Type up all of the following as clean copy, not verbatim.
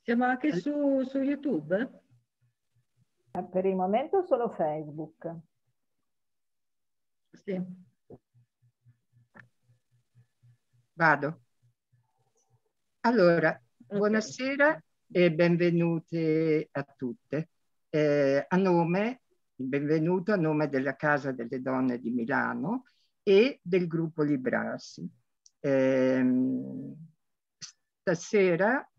Siamo anche su YouTube? Per il momento solo Facebook. Sì. Vado. Allora, buonasera e benvenute a tutte. Benvenuto a nome della Casa delle Donne di Milano e del gruppo Librarsi. Stasera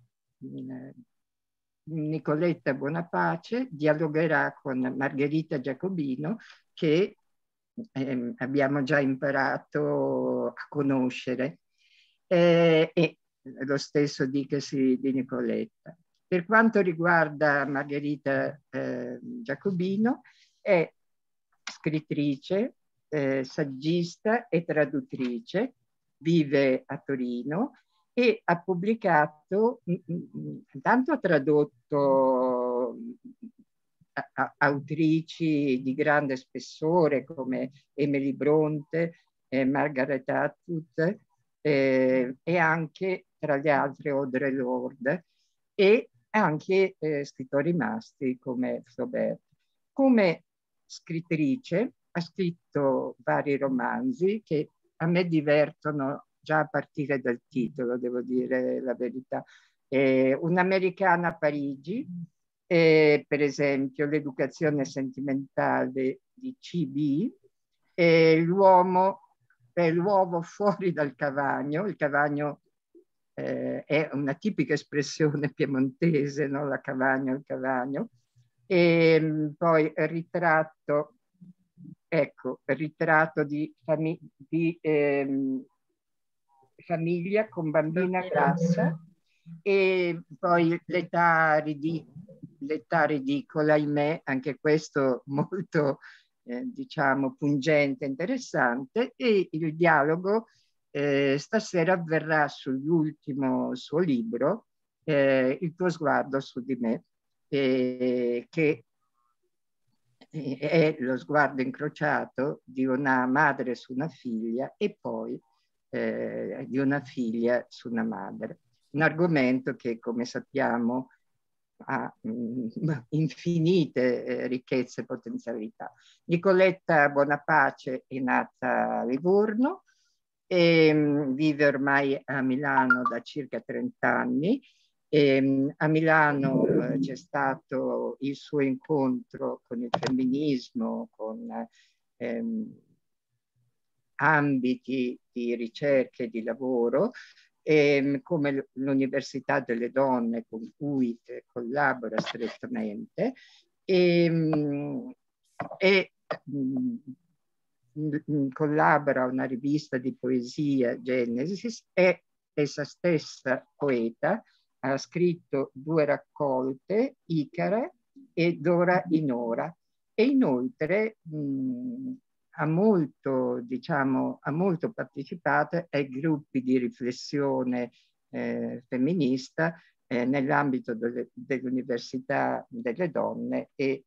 Nicoletta Buonapace dialogherà con Margherita Giacobino, che abbiamo già imparato a conoscere, e lo stesso dicasi di Nicoletta. Per quanto riguarda Margherita Giacobino, è scrittrice, saggista e traduttrice, vive a Torino e ha pubblicato, intanto ha tradotto autrici di grande spessore come Emily Bronte, Margaret Atwood, e anche, tra le altre, Audre Lorde, e anche scrittori maschi come Flaubert. Come scrittrice ha scritto vari romanzi che a me divertono già a partire dal titolo, devo dire la verità. Un'americana a Parigi, per esempio L'educazione sentimentale di C.B., l'uovo fuori dal cavagno. Il cavagno è una tipica espressione piemontese, no? La cavagno, il cavagno. E poi il ritratto, ecco, il ritratto di famiglia con bambina grassa, e poi l'età ridicola, ahimè, anche questo molto diciamo pungente, interessante. E il dialogo stasera avverrà sull'ultimo suo libro, Il tuo sguardo su di me, che è lo sguardo incrociato di una madre su una figlia e poi di una figlia su una madre. Un argomento che, come sappiamo, ha infinite ricchezze e potenzialità. Nicoletta Buonapace è nata a Livorno e vive ormai a Milano da circa 30 anni. A Milano c'è stato il suo incontro con il femminismo, con ambiti di ricerca e di lavoro, come l'Università delle Donne, con cui collabora strettamente, collabora a una rivista di poesia, Genesis, è essa stessa poeta. Ha scritto 2 raccolte, Icara e D'ora in ora, e inoltre ha molto partecipato ai gruppi di riflessione femminista nell'ambito dell'Università delle Donne, e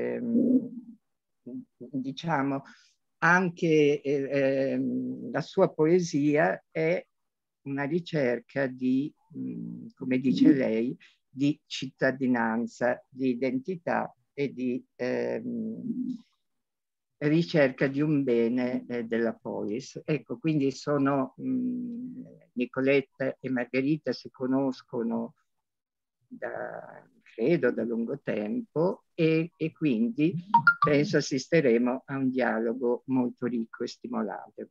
diciamo anche la sua poesia è una ricerca di, come dice lei, di cittadinanza, di identità e di ricerca di un bene della polis. Ecco, quindi Nicoletta e Margherita si conoscono credo da lungo tempo, e quindi penso assisteremo a un dialogo molto ricco e stimolante.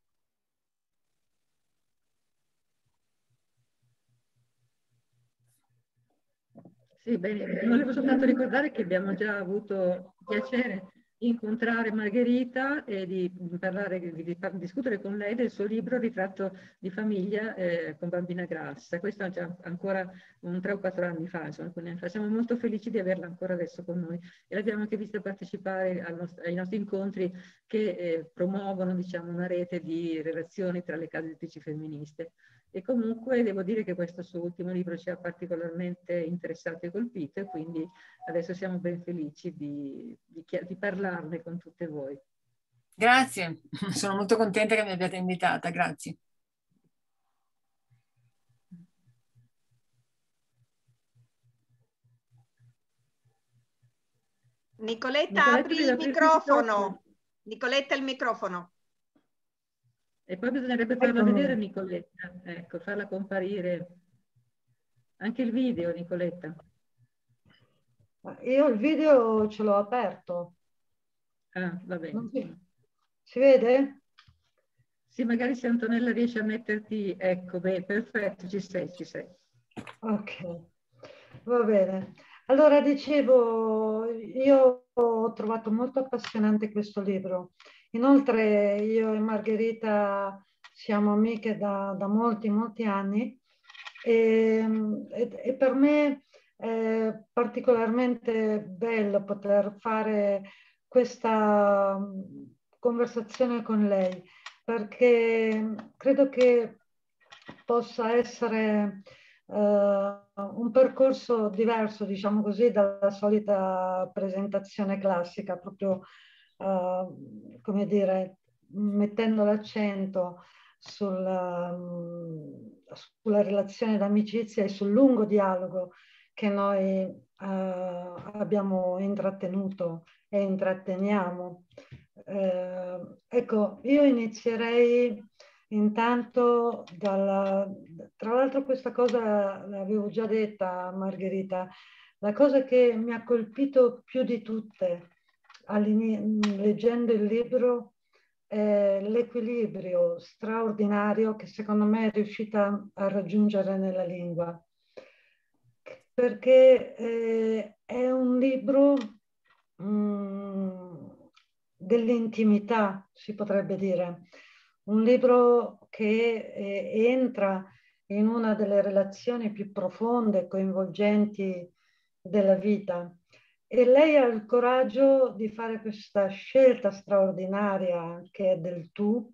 Sì, bene. Volevo soltanto ricordare che abbiamo già avuto piacere di incontrare Margherita e di discutere con lei del suo libro Ritratto di famiglia con bambina grassa. Questo è già ancora 3 o 4 anni fa, insomma, siamo molto felici di averla ancora adesso con noi, e l'abbiamo anche vista partecipare ai nostri incontri che promuovono, diciamo, una rete di relazioni tra le case editrici femministe. E comunque devo dire che questo suo ultimo libro ci ha particolarmente interessato e colpito, e quindi adesso siamo ben felici di parlarne con tutte voi. Grazie, sono molto contenta che mi abbiate invitata, grazie. Nicoletta, apri il microfono. Nicoletta, il microfono. E poi bisognerebbe farla vedere Nicoletta, ecco, farla comparire. Anche il video, Nicoletta. Io il video ce l'ho aperto. Ah, va bene. Si vede? Sì, magari se Antonella riesce a metterti, ecco, beh, perfetto, ci sei, ci sei. Ok, va bene. Allora dicevo, io ho trovato molto appassionante questo libro. Inoltre io e Margherita siamo amiche da molti, molti anni e per me è particolarmente bello poter fare questa conversazione con lei, perché credo che possa essere un percorso diverso, diciamo così, dalla solita presentazione classica, proprio come dire, mettendo l'accento sulla relazione d'amicizia e sul lungo dialogo che noi abbiamo intrattenuto e intratteniamo. Ecco, io inizierei intanto tra l'altro questa cosa l'avevo già detta a Margherita, la cosa che mi ha colpito più di tutte leggendo il libro è l'equilibrio straordinario che secondo me è riuscita a raggiungere nella lingua, perché è un libro dell'intimità, si potrebbe dire. Un libro che entra in una delle relazioni più profonde e coinvolgenti della vita. E lei ha il coraggio di fare questa scelta straordinaria che è del tu,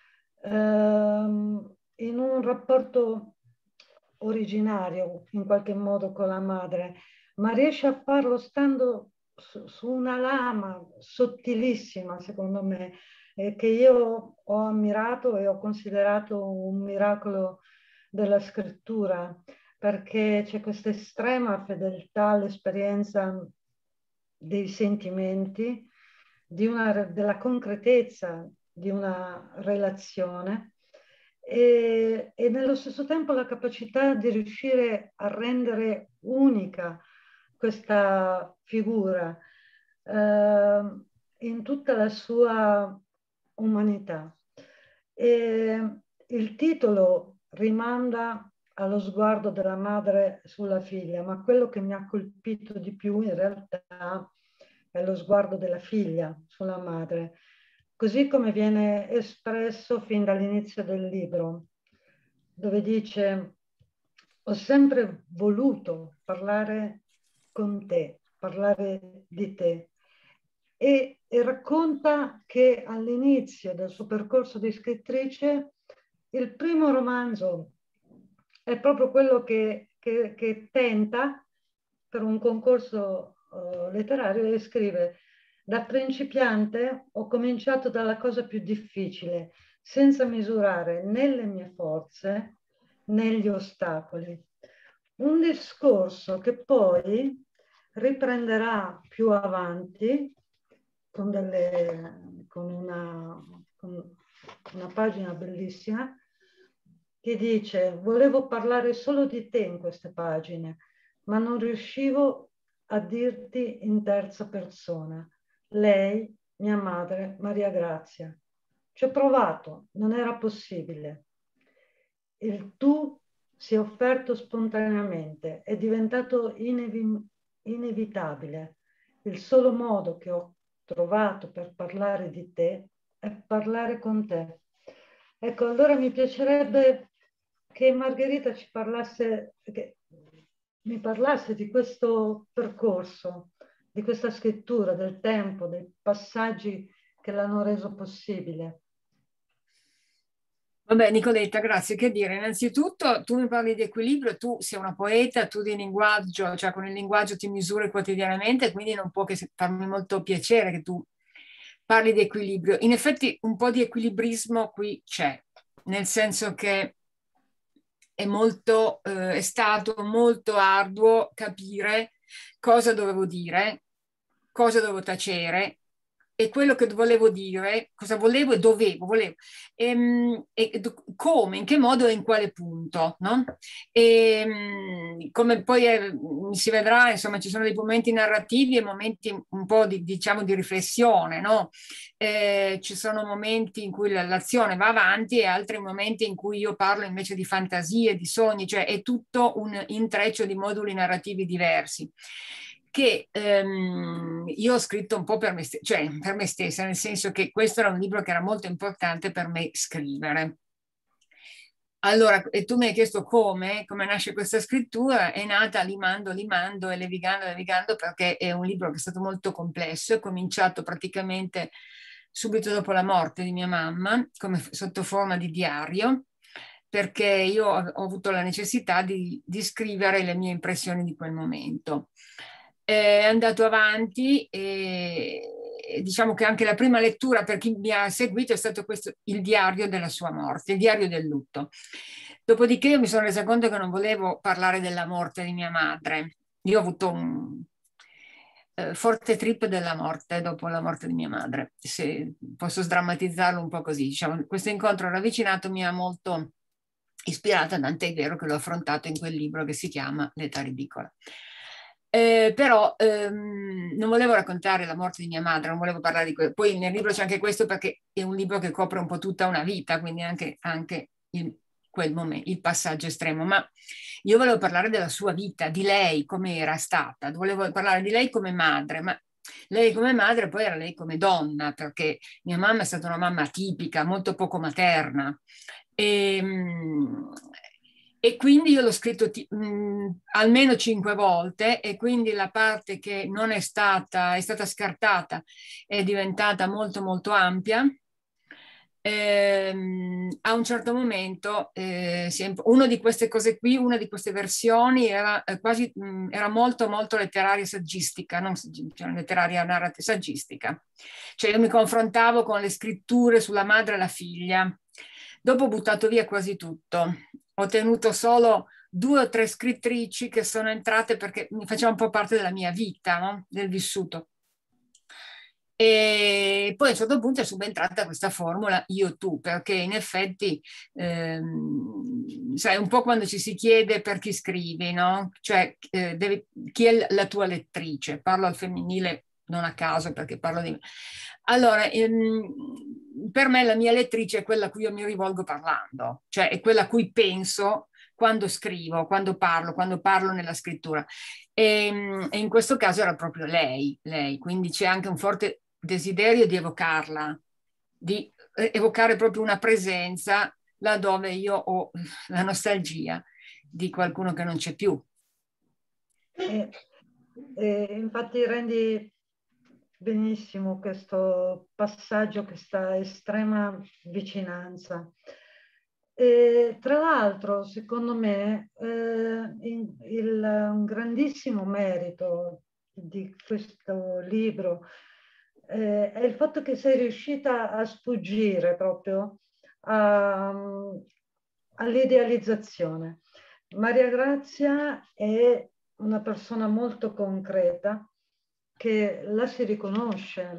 in un rapporto originario in qualche modo con la madre, ma riesce a farlo stando su una lama sottilissima, secondo me, che io ho ammirato e ho considerato un miracolo della scrittura, perché c'è questa estrema fedeltà all'esperienza dei sentimenti, della concretezza di una relazione e nello stesso tempo la capacità di riuscire a rendere unica questa figura in tutta la sua umanità. E il titolo rimanda allo sguardo della madre sulla figlia, ma quello che mi ha colpito di più in realtà è lo sguardo della figlia sulla madre, così come viene espresso fin dall'inizio del libro, dove dice: ho sempre voluto parlare con te, parlare di te. E racconta che all'inizio del suo percorso di scrittrice il primo romanzo è proprio quello che tenta per un concorso letterario e scrive: da principiante ho cominciato dalla cosa più difficile, senza misurare né le mie forze né gli ostacoli. Un discorso che poi riprenderà più avanti con una pagina bellissima che dice: volevo parlare solo di te in queste pagine, ma non riuscivo a dirti in terza persona. Lei, mia madre, Maria Grazia. Ci ho provato, non era possibile. Il tu si è offerto spontaneamente, è diventato inevitabile. Il solo modo che ho trovato per parlare di te è parlare con te. Ecco, allora mi piacerebbe che Margherita mi parlasse di questo percorso, di questa scrittura, del tempo, dei passaggi che l'hanno reso possibile. Vabbè, Nicoletta, grazie. Che dire? Innanzitutto, tu mi parli di equilibrio, tu sei una poeta, tu di linguaggio, cioè con il linguaggio ti misuri quotidianamente, quindi non può che farmi molto piacere che tu parli di equilibrio. In effetti un po' di equilibrismo qui c'è, nel senso che è stato molto arduo capire cosa dovevo dire cosa dovevo tacere e quello che volevo dire, cosa volevo e volevo, come, in che modo e in quale punto, no? Come poi si vedrà, insomma, ci sono dei momenti narrativi e momenti un po' diciamo, di riflessione, no? Ci sono momenti in cui l'azione va avanti e altri momenti in cui io parlo invece di fantasie, di sogni, cioè è tutto un intreccio di moduli narrativi diversi che io ho scritto un po' per me, cioè per me stessa, nel senso che questo era un libro che era molto importante per me scrivere. Allora, e tu mi hai chiesto come nasce questa scrittura, è nata limando e levigando, perché è un libro che è stato molto complesso, è cominciato praticamente subito dopo la morte di mia mamma, sotto forma di diario, perché io ho avuto la necessità di scrivere le mie impressioni di quel momento. È andato avanti e diciamo che anche la prima lettura per chi mi ha seguito è stato questo, il diario della sua morte, il diario del lutto. Dopodiché io mi sono resa conto che non volevo parlare della morte di mia madre. Io ho avuto un forte trip della morte dopo la morte di mia madre, se posso sdrammatizzarlo un po' così. Diciamo, questo incontro ravvicinato mi ha molto ispirata, tant'è vero che l'ho affrontato in quel libro che si chiama L'età ridicola. Però non volevo raccontare la morte di mia madre, non volevo parlare di questo. Poi nel libro c'è anche questo perché è un libro che copre un po' tutta una vita, quindi anche quel momento, il passaggio estremo. Ma io volevo parlare della sua vita, di lei, come era stata. Volevo parlare di lei come madre, ma lei come madre poi era lei come donna, perché mia mamma è stata una mamma tipica, molto poco materna. E quindi io l'ho scritto almeno 5 volte e quindi la parte che non è stata scartata è diventata molto molto ampia. A un certo momento una di queste cose qui, una di queste versioni era era molto molto letteraria saggistica, non letteraria narrativa saggistica, cioè io mi confrontavo con le scritture sulla madre e la figlia. Dopo ho buttato via quasi tutto, ho tenuto solo 2 o 3 scrittrici che sono entrate perché mi faceva un po' parte della mia vita, no? Del vissuto. E poi a un certo punto è subentrata questa formula io-tu, perché in effetti sai un po' quando ci si chiede per chi scrivi, no? Cioè chi è la tua lettrice? Parlo al femminile non a caso perché parlo di... Allora, per me la mia lettrice è quella a cui io mi rivolgo parlando, cioè è quella a cui penso quando scrivo, quando parlo nella scrittura. E in questo caso era proprio lei, quindi c'è anche un forte desiderio di evocarla, di evocare proprio una presenza laddove io ho la nostalgia di qualcuno che non c'è più. Infatti rendi benissimo questo passaggio, questa estrema vicinanza. Tra l'altro, secondo me, un grandissimo merito di questo libro è il fatto che sei riuscita a sfuggire proprio all'idealizzazione. Maria Grazia è una persona molto concreta che la si riconosce,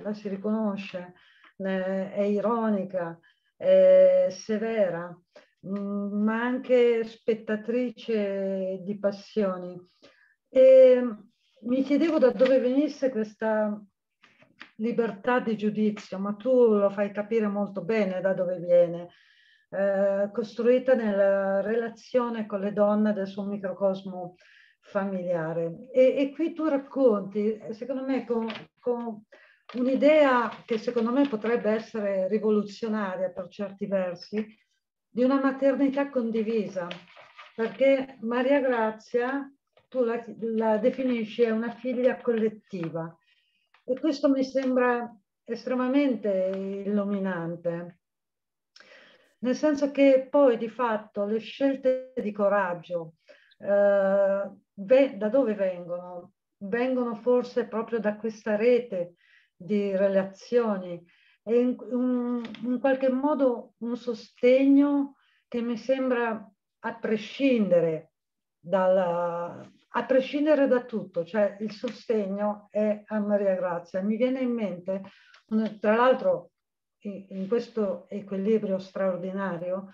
è ironica, è severa, ma anche spettatrice di passioni. E mi chiedevo da dove venisse questa libertà di giudizio, ma tu lo fai capire molto bene da dove viene, costruita nella relazione con le donne del suo microcosmo familiare. E qui tu racconti, secondo me, con un'idea che secondo me potrebbe essere rivoluzionaria per certi versi, di una maternità condivisa, perché Maria Grazia tu la definisci una figlia collettiva e questo mi sembra estremamente illuminante, nel senso che poi di fatto le scelte di coraggio da dove vengono? Vengono forse proprio da questa rete di relazioni e in qualche modo un sostegno che mi sembra a prescindere a prescindere da tutto, cioè il sostegno è a Maria Grazia. Mi viene in mente, tra l'altro, in questo equilibrio straordinario,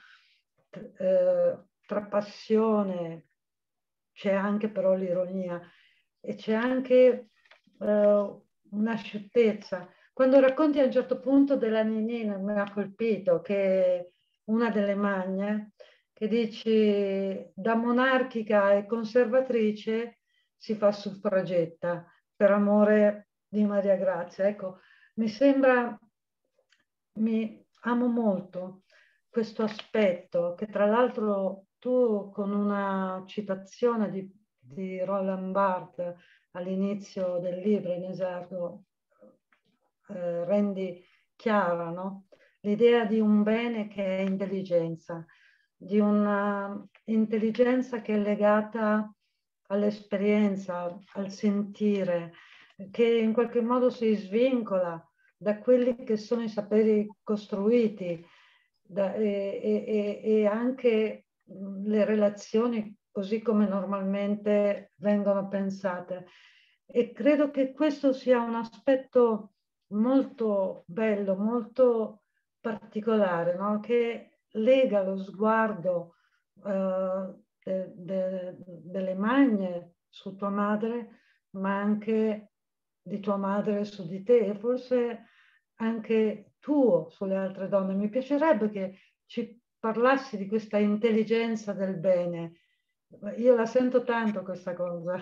tra passione, c'è anche però l'ironia e c'è anche una scioltezza. Quando racconti a un certo punto della Ninina, mi ha colpito che una delle magne, che dici da monarchica e conservatrice si fa suffragetta per amore di Maria Grazia. Ecco, mi sembra, mi amo molto questo aspetto, che tra l'altro tu con una citazione di Roland Barthes all'inizio del libro in esergo rendi chiara, no? L'idea di un bene che è intelligenza, di una intelligenza che è legata all'esperienza, al sentire, che in qualche modo si svincola da quelli che sono i saperi costruiti e anche le relazioni così come normalmente vengono pensate. E credo che questo sia un aspetto molto bello, molto particolare, no? Che lega lo sguardo delle magne su tua madre, ma anche di tua madre su di te e forse anche tuo sulle altre donne. Mi piacerebbe che ci parlassi di questa intelligenza del bene. Io la sento tanto questa cosa.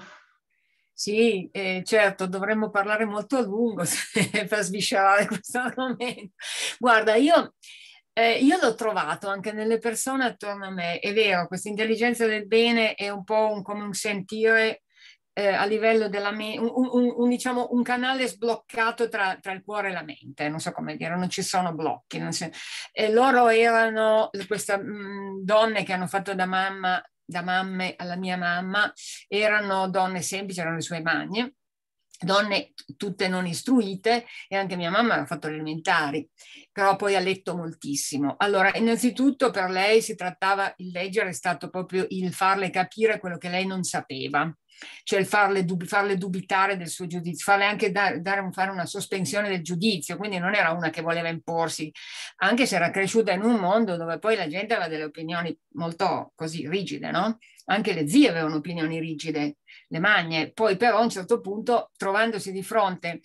Sì, certo, dovremmo parlare molto a lungo per sviscerare questo argomento. Guarda, io l'ho trovato anche nelle persone attorno a me. È vero, questa intelligenza del bene è un po' come un sentire a livello della mente, diciamo, un canale sbloccato tra il cuore e la mente, non so come dire, non ci sono blocchi. E loro erano queste donne che hanno fatto da mamme alla mia mamma, erano donne semplici, erano le sue magne, donne tutte non istruite, e anche mia mamma aveva fatto le elementari, però poi ha letto moltissimo. Allora, innanzitutto per lei si trattava, il leggere è stato proprio il farle capire quello che lei non sapeva, cioè il farle dubitare del suo giudizio, farle anche fare una sospensione del giudizio, quindi non era una che voleva imporsi, anche se era cresciuta in un mondo dove poi la gente aveva delle opinioni molto così rigide, no? Anche le zie avevano opinioni rigide, le magne, poi però a un certo punto, trovandosi di fronte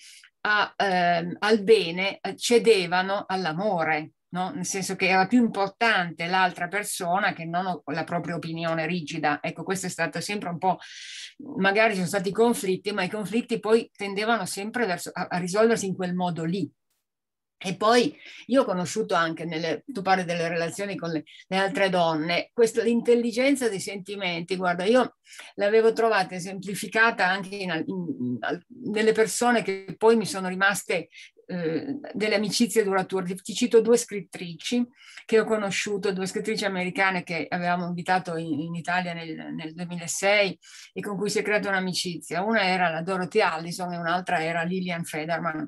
al bene, cedevano all'amore, no? Nel senso che era più importante l'altra persona che non la propria opinione rigida. Ecco, questo è stato sempre un po', magari ci sono stati conflitti, ma i conflitti poi tendevano sempre a risolversi in quel modo lì. E poi io ho conosciuto anche, tu parli delle relazioni con le altre donne, l'intelligenza dei sentimenti, guarda, io l'avevo trovata esemplificata anche nelle persone che poi mi sono rimaste delle amicizie durature. Ti cito due scrittrici che ho conosciuto, due scrittrici americane che avevamo invitato in Italia nel 2006 e con cui si è creata un'amicizia. Una era la Dorothy Allison e un'altra era Lillian Federman.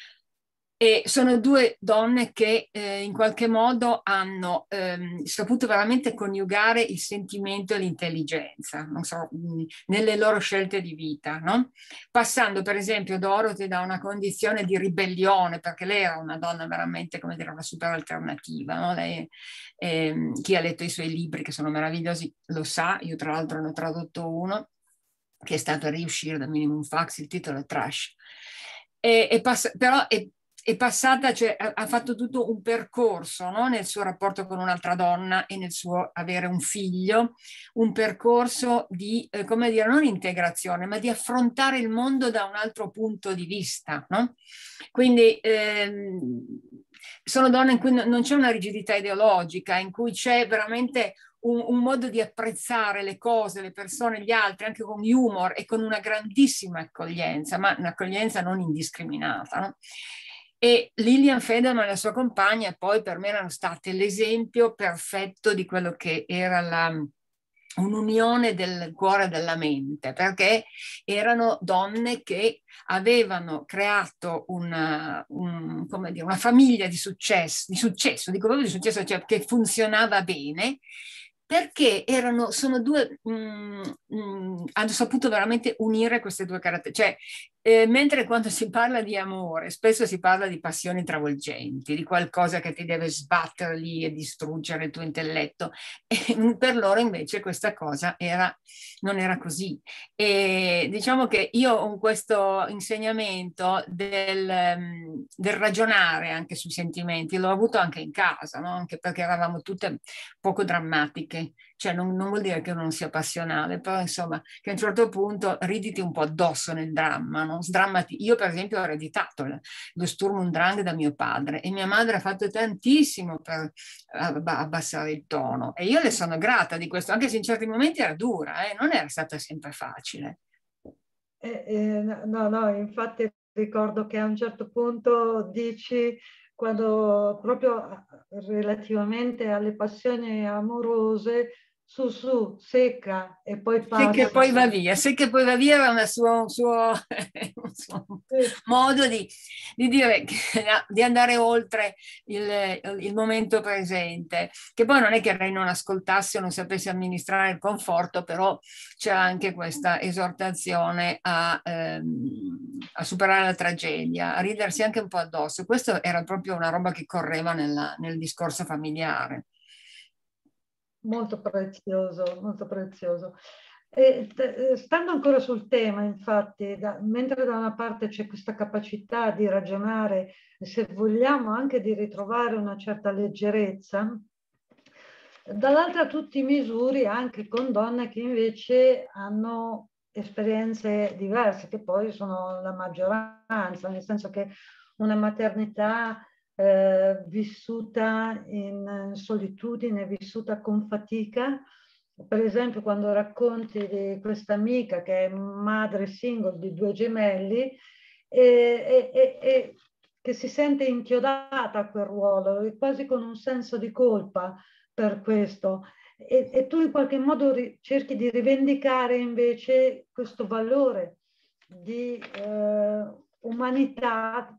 E sono due donne che in qualche modo hanno saputo veramente coniugare il sentimento e l'intelligenza, non so, nelle loro scelte di vita, no? Passando per esempio Dorothy da una condizione di ribellione, perché lei era una donna veramente, come dire, una super alternativa, no? Lei, chi ha letto i suoi libri, che sono meravigliosi, lo sa, io tra l'altro ne ho tradotto uno, che è stato a riuscire da Minimum Fax, il titolo è Trash. Però è passata, cioè ha fatto tutto un percorso, no? Nel suo rapporto con un'altra donna e nel suo avere un figlio, un percorso di, come dire, non integrazione, ma di affrontare il mondo da un altro punto di vista, no? Quindi sono donne in cui non c'è una rigidità ideologica, in cui c'è veramente un modo di apprezzare le cose, le persone, gli altri, anche con humor e con una grandissima accoglienza, ma un'accoglienza non indiscriminata, no? E Lillian Federman e la sua compagna poi per me erano state l'esempio perfetto di quello che era un'unione del cuore e della mente, perché erano donne che avevano creato una famiglia di successo, dico proprio di successo, cioè che funzionava bene, perché sono due, hanno saputo veramente unire queste due caratteristiche. Cioè, mentre quando si parla di amore, spesso si parla di passioni travolgenti, di qualcosa che ti deve sbattere lì e distruggere il tuo intelletto. E per loro invece questa cosa non era così. E diciamo che io ho questo insegnamento del ragionare anche sui sentimenti, l'ho avuto anche in casa, no? Anche perché eravamo tutte poco drammatiche, cioè non vuol dire che uno non sia passionale, però insomma che a un certo punto riditi un po' addosso nel dramma, no? Sdrammati. Io per esempio ho ereditato lo Sturm und Drang da mio padre e mia madre ha fatto tantissimo per abbassare il tono e io le sono grata di questo, anche se in certi momenti era dura, non era stata sempre facile. No, infatti ricordo che a un certo punto dici, quando proprio relativamente alle passioni amorose, su, secca e poi passa. Secca e poi va via, secca e poi va via era un suo modo di dire, di andare oltre il momento presente, che poi non è che lei non ascoltasse o non sapesse amministrare il conforto, però c'era anche questa esortazione a superare la tragedia, a ridersi anche un po' addosso. Questo era proprio una roba che correva nel discorso familiare. Molto prezioso, molto prezioso. Stando ancora sul tema, infatti, mentre da una parte c'è questa capacità di ragionare, se vogliamo anche di ritrovare una certa leggerezza, dall'altra tutti i misuri anche con donne che invece hanno esperienze diverse, che poi sono la maggioranza, nel senso che una maternità vissuta in solitudine, vissuta con fatica. Per esempio, quando racconti di questa amica che è madre single di 2 gemelli e che si sente inchiodata a quel ruolo, quasi con un senso di colpa per questo. E tu in qualche modo cerchi di rivendicare invece questo valore di umanità,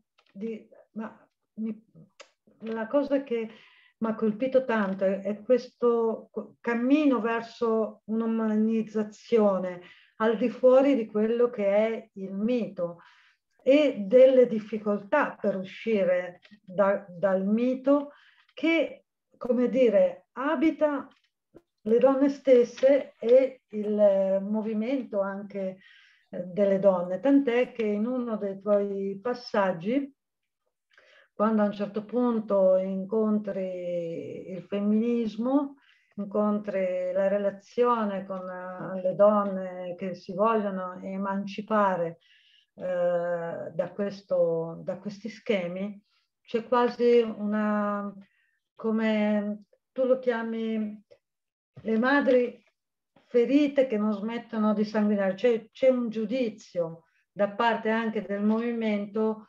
la cosa che mi ha colpito tanto è questo cammino verso un'umanizzazione al di fuori di quello che è il mito e delle difficoltà per uscire dal mito che, come dire, abita le donne stesse e il movimento anche delle donne, tant'è che in uno dei tuoi passaggi, quando a un certo punto incontri il femminismo, incontri la relazione con le donne che si vogliono emancipare da questi schemi, c'è quasi una, come tu lo chiami, le madri ferite che non smettono di sanguinare, cioè c'è un giudizio da parte anche del movimento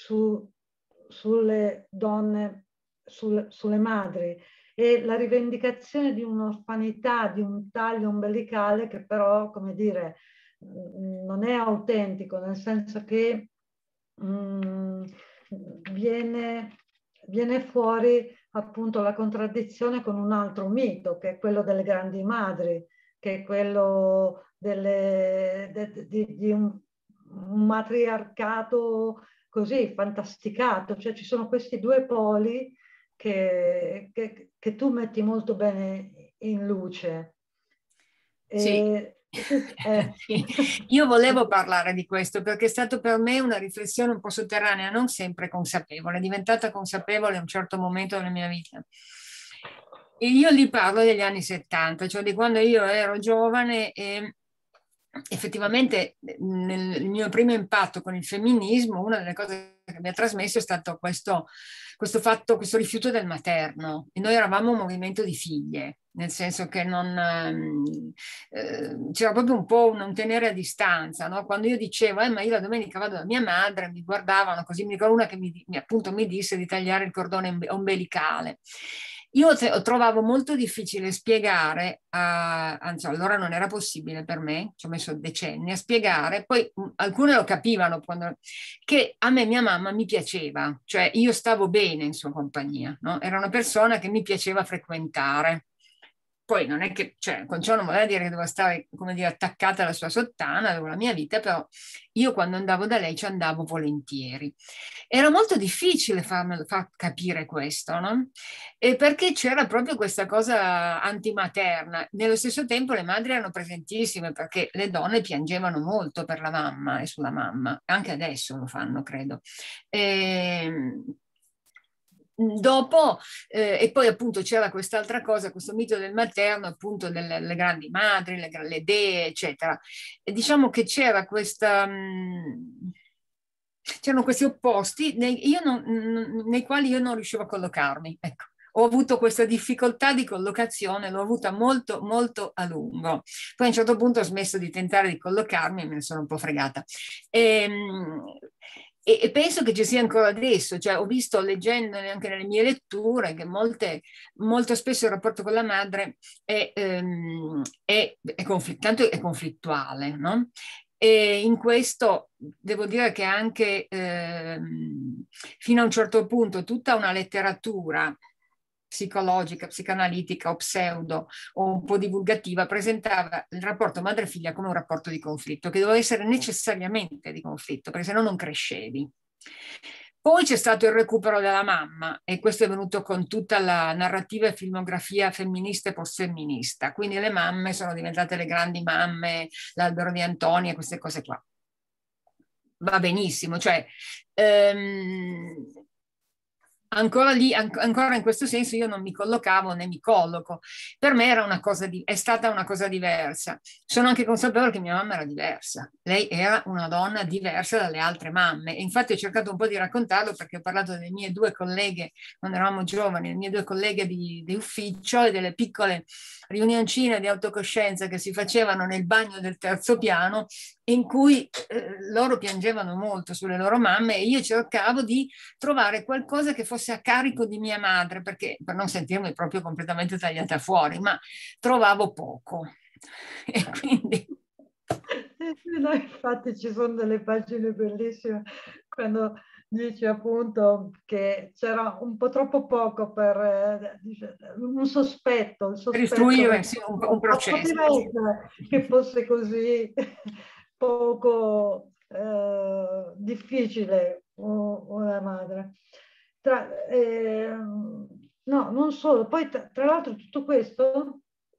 sulle donne, sulle madri, e la rivendicazione di un'orfanità, di un taglio ombelicale che però, come dire, non è autentico, nel senso che viene fuori appunto la contraddizione con un altro mito, che è quello delle grandi madri, che è quello di un matriarcato così fantasticato, cioè ci sono questi due poli che tu metti molto bene in luce. Sì. Io volevo parlare di questo perché è stato per me una riflessione un po' sotterranea, non sempre consapevole, è diventata consapevole a un certo momento della mia vita. E io lì parlo degli anni 70, cioè di quando io ero giovane e effettivamente nel mio primo impatto con il femminismo, una delle cose che mi ha trasmesso è stato questo rifiuto del materno. E noi eravamo un movimento di figlie, nel senso che c'era proprio un po' un tenere a distanza, no? Quando io dicevo, ma io la domenica vado da mia madre, mi guardavano così, mi ricordo una che appunto mi disse di tagliare il cordone ombelicale. Io trovavo molto difficile spiegare, anzi allora non era possibile per me, ci ho messo decenni a spiegare, poi alcune lo capivano, che a me mia mamma mi piaceva, cioè io stavo bene in sua compagnia, no? Era una persona che mi piaceva frequentare. poi non è che, cioè, con ciò non voleva dire che dovevo stare, come dire, attaccata alla sua sottana, avevo la mia vita, però io quando andavo da lei ci andavo volentieri. Era molto difficile far capire questo, no? E perché c'era proprio questa cosa antimaterna. Nello stesso tempo le madri erano presentissime perché le donne piangevano molto per la mamma e sulla mamma, anche adesso lo fanno, credo. Dopo, e poi appunto c'era quest'altra cosa, questo mito del materno, appunto delle grandi madri, le dee, eccetera. E diciamo che c'era questa... c'erano questi opposti nei quali io non riuscivo a collocarmi. Ecco. Ho avuto questa difficoltà di collocazione, l'ho avuta molto, molto a lungo. Poi a un certo punto ho smesso di tentare di collocarmi e me ne sono un po' fregata. E penso che ci sia ancora adesso, cioè ho visto leggendo anche nelle mie letture che molto spesso il rapporto con la madre tanto è conflittuale, no? E in questo devo dire che anche fino a un certo punto tutta una letteratura psicologica, psicanalitica o pseudo o un po' divulgativa presentava il rapporto madre-figlia come un rapporto di conflitto che doveva essere necessariamente di conflitto, perché se no non crescevi. Poi c'è stato il recupero della mamma e questo è venuto con tutta la narrativa e filmografia femminista e post-femminista, quindi le mamme sono diventate le grandi mamme, l'Albero di Antonia, queste cose qua. Va benissimo, cioè ancora lì, ancora in questo senso io non mi collocavo né mi colloco. Per me era è stata una cosa diversa. Sono anche consapevole che mia mamma era diversa. Lei era una donna diversa dalle altre mamme. E infatti ho cercato un po' di raccontarlo perché ho parlato delle mie due colleghe, quando eravamo giovani, le mie due colleghe di ufficio e delle piccole riunioncine di autocoscienza che si facevano nel bagno del terzo piano in cui loro piangevano molto sulle loro mamme e io cercavo di trovare qualcosa che fosse a carico di mia madre, perché per non sentirmi proprio completamente tagliata fuori, ma trovavo poco. E quindi... No, infatti ci sono delle pagine bellissime quando dice appunto che c'era un po' troppo poco per un sospetto, il sospetto istruire sì, un processo. Poteva essere che fosse così poco difficile una madre. No, non solo, poi tra l'altro tutto questo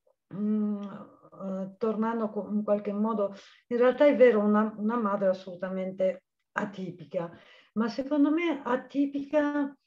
tornando in qualche modo, in realtà è vero, una madre assolutamente atipica, ma secondo me atipica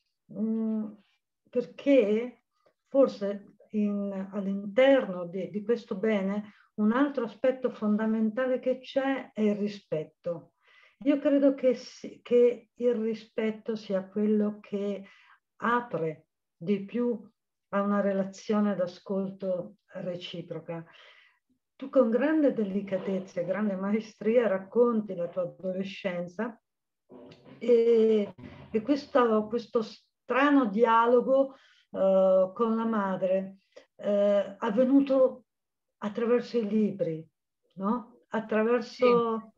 perché forse all'interno di questo bene un altro aspetto fondamentale che c'è è il rispetto. Io credo che il rispetto sia quello che apre di più a una relazione d'ascolto reciproca. Tu con grande delicatezza e grande maestria racconti la tua adolescenza e questo strano dialogo con la madre avvenuto attraverso i libri, no? Attraverso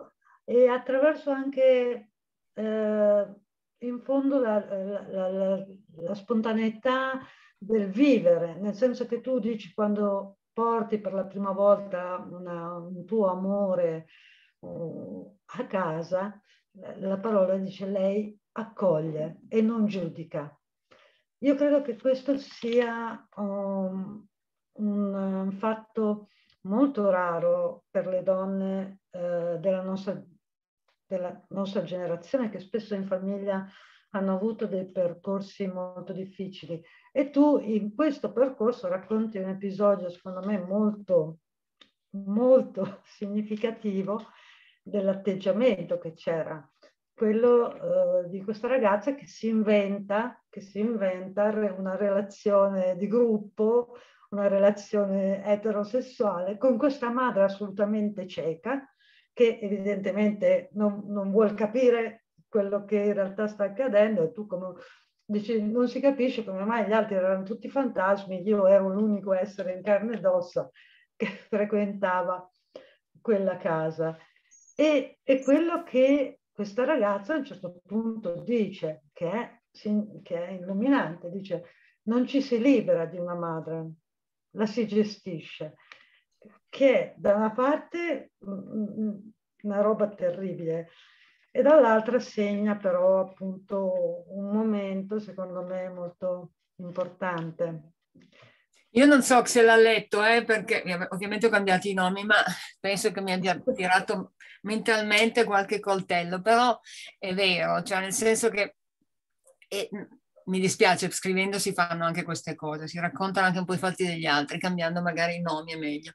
anche in fondo la spontaneità del vivere, nel senso che tu dici quando porti per la prima volta un tuo amore a casa, la parola dice lei accoglie e non giudica. Io credo che questo sia un fatto molto raro per le donne della nostra generazione, che spesso in famiglia hanno avuto dei percorsi molto difficili. E tu in questo percorso racconti un episodio, secondo me, molto, molto significativo dell'atteggiamento che c'era. Quello di questa ragazza che si inventa una relazione di gruppo, una relazione eterosessuale con questa madre assolutamente cieca, che evidentemente non vuol capire quello che in realtà sta accadendo, e tu come dici non si capisce come mai gli altri erano tutti fantasmi, io ero l'unico essere in carne ed ossa che frequentava quella casa. E quello che questa ragazza a un certo punto dice, che è illuminante, dice non ci si libera di una madre, la si gestisce, che da una parte una roba terribile e dall'altra segna però appunto un momento secondo me molto importante. Io non so se l'ha letto, perché ovviamente ho cambiato i nomi, ma penso che mi abbia tirato mentalmente qualche coltello, però è vero, cioè nel senso che mi dispiace, scrivendo si fanno anche queste cose, si raccontano anche un po' i fatti degli altri, cambiando magari i nomi è meglio.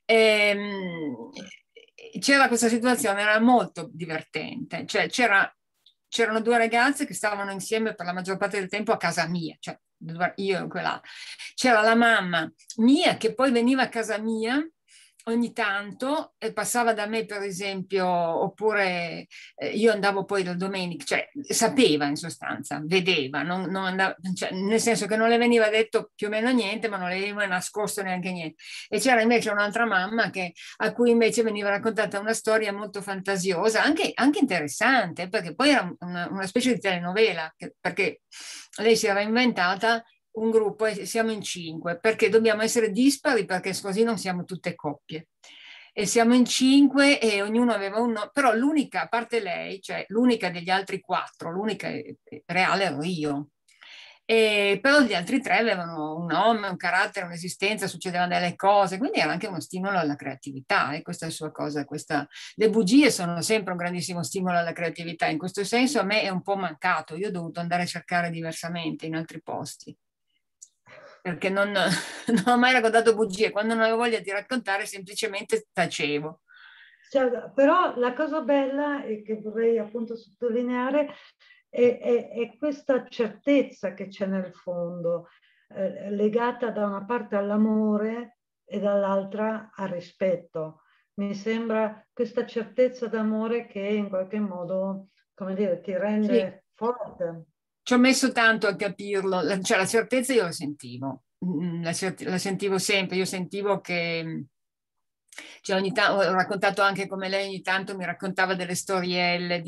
C'era questa situazione, era molto divertente, cioè c'erano due ragazze che stavano insieme per la maggior parte del tempo a casa mia, cioè io e quella. C'era la mamma mia che poi veniva a casa mia ogni tanto e passava da me, per esempio, oppure io andavo poi la domenica, cioè sapeva in sostanza, vedeva, non andava, cioè, nel senso che non le veniva detto più o meno niente, ma non le veniva nascosto neanche niente. E c'era invece un'altra mamma a cui invece veniva raccontata una storia molto fantasiosa, anche interessante, perché poi era una specie di telenovela, perché lei si era inventata un gruppo e siamo in 5 perché dobbiamo essere dispari perché così non siamo tutte coppie e siamo in 5 e ognuno aveva un nome, però l'unica, a parte lei, cioè l'unica degli altri 4, l'unica reale ero io. Però gli altri 3 avevano un nome, un carattere, un'esistenza, succedevano delle cose, quindi era anche uno stimolo alla creatività, e questa è la sua cosa. Le bugie sono sempre un grandissimo stimolo alla creatività, in questo senso a me è un po' mancato, io ho dovuto andare a cercare diversamente in altri posti, perché non ho mai raccontato bugie, quando non avevo voglia di raccontare semplicemente tacevo. Cioè, però la cosa bella e che vorrei appunto sottolineare è questa certezza che c'è nel fondo, legata da una parte all'amore e dall'altra al rispetto. Mi sembra questa certezza d'amore che in qualche modo, come dire, ti rende forte. Ci ho messo tanto a capirlo, cioè la certezza io la sentivo, la sentivo sempre, io sentivo che, cioè ogni tanto, ho raccontato anche come lei ogni tanto mi raccontava delle storielle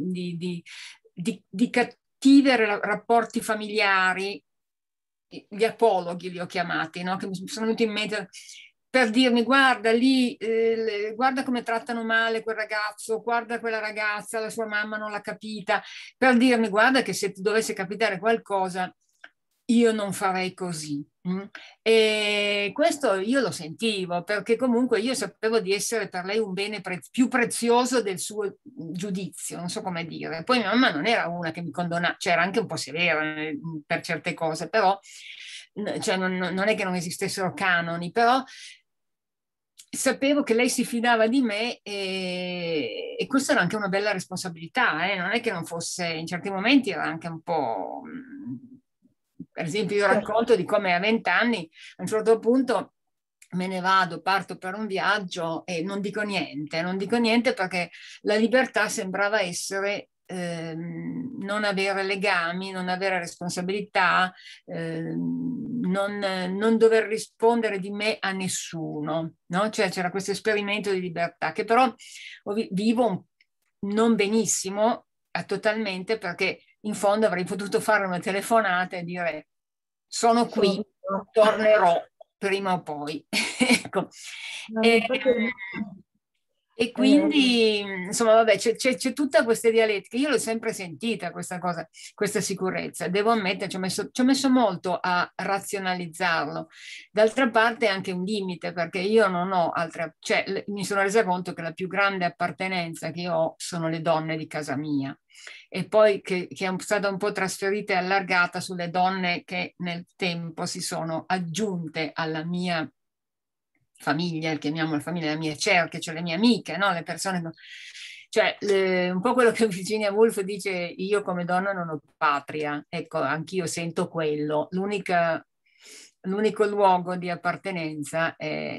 di cattivi rapporti familiari, gli apologhi li ho chiamati, no? Che mi sono venuti in mente per dirmi guarda lì, guarda come trattano male quel ragazzo, guarda quella ragazza, la sua mamma non l'ha capita, per dirmi guarda che se ti dovesse capitare qualcosa io non farei così. E questo io lo sentivo perché comunque io sapevo di essere per lei un bene più prezioso del suo giudizio, non so come dire. Poi mia mamma non era una che mi condonava, cioè era anche un po' severa per certe cose, però cioè non è che non esistessero canoni, però sapevo che lei si fidava di me e questa era anche una bella responsabilità, non è che non fosse, in certi momenti era anche un po', per esempio io racconto di come a 20 anni a un certo punto me ne vado, parto per un viaggio e non dico niente perché la libertà sembrava essere non avere legami, non avere responsabilità, non dover rispondere di me a nessuno, no? Cioè c'era questo esperimento di libertà che però vivo non benissimo totalmente perché in fondo avrei potuto fare una telefonata e dire sono qui, tornerò prima o poi. Ecco. E quindi, insomma, vabbè, c'è tutta questa dialettica. Io l'ho sempre sentita questa cosa, questa sicurezza. Devo ammettere, ci ho messo molto a razionalizzarlo. D'altra parte è anche un limite, perché io non ho altre... Cioè, mi sono resa conto che la più grande appartenenza che io ho sono le donne di casa mia. E poi che è stata un po' trasferita e allargata sulle donne che nel tempo si sono aggiunte alla mia famiglia, chiamiamola famiglia, la mia cerchia, cioè le mie amiche, no? Le persone, cioè un po' quello che Virginia Woolf dice, io come donna non ho patria, ecco, anch'io sento quello, l'unico luogo di appartenenza è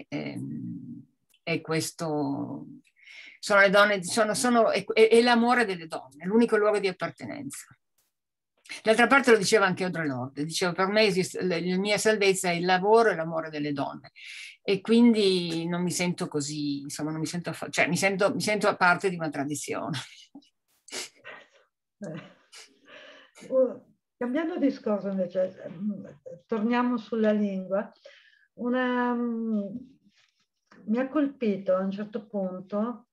questo, sono le donne, è l'amore delle donne, è l'unico luogo di appartenenza. D'altra parte lo diceva anche Audre Lorde, diceva per me la mia salvezza è il lavoro e l'amore delle donne e quindi non mi sento così, insomma non mi sento, cioè mi sento a parte di una tradizione. Cambiando discorso invece, torniamo sulla lingua. mi ha colpito a un certo punto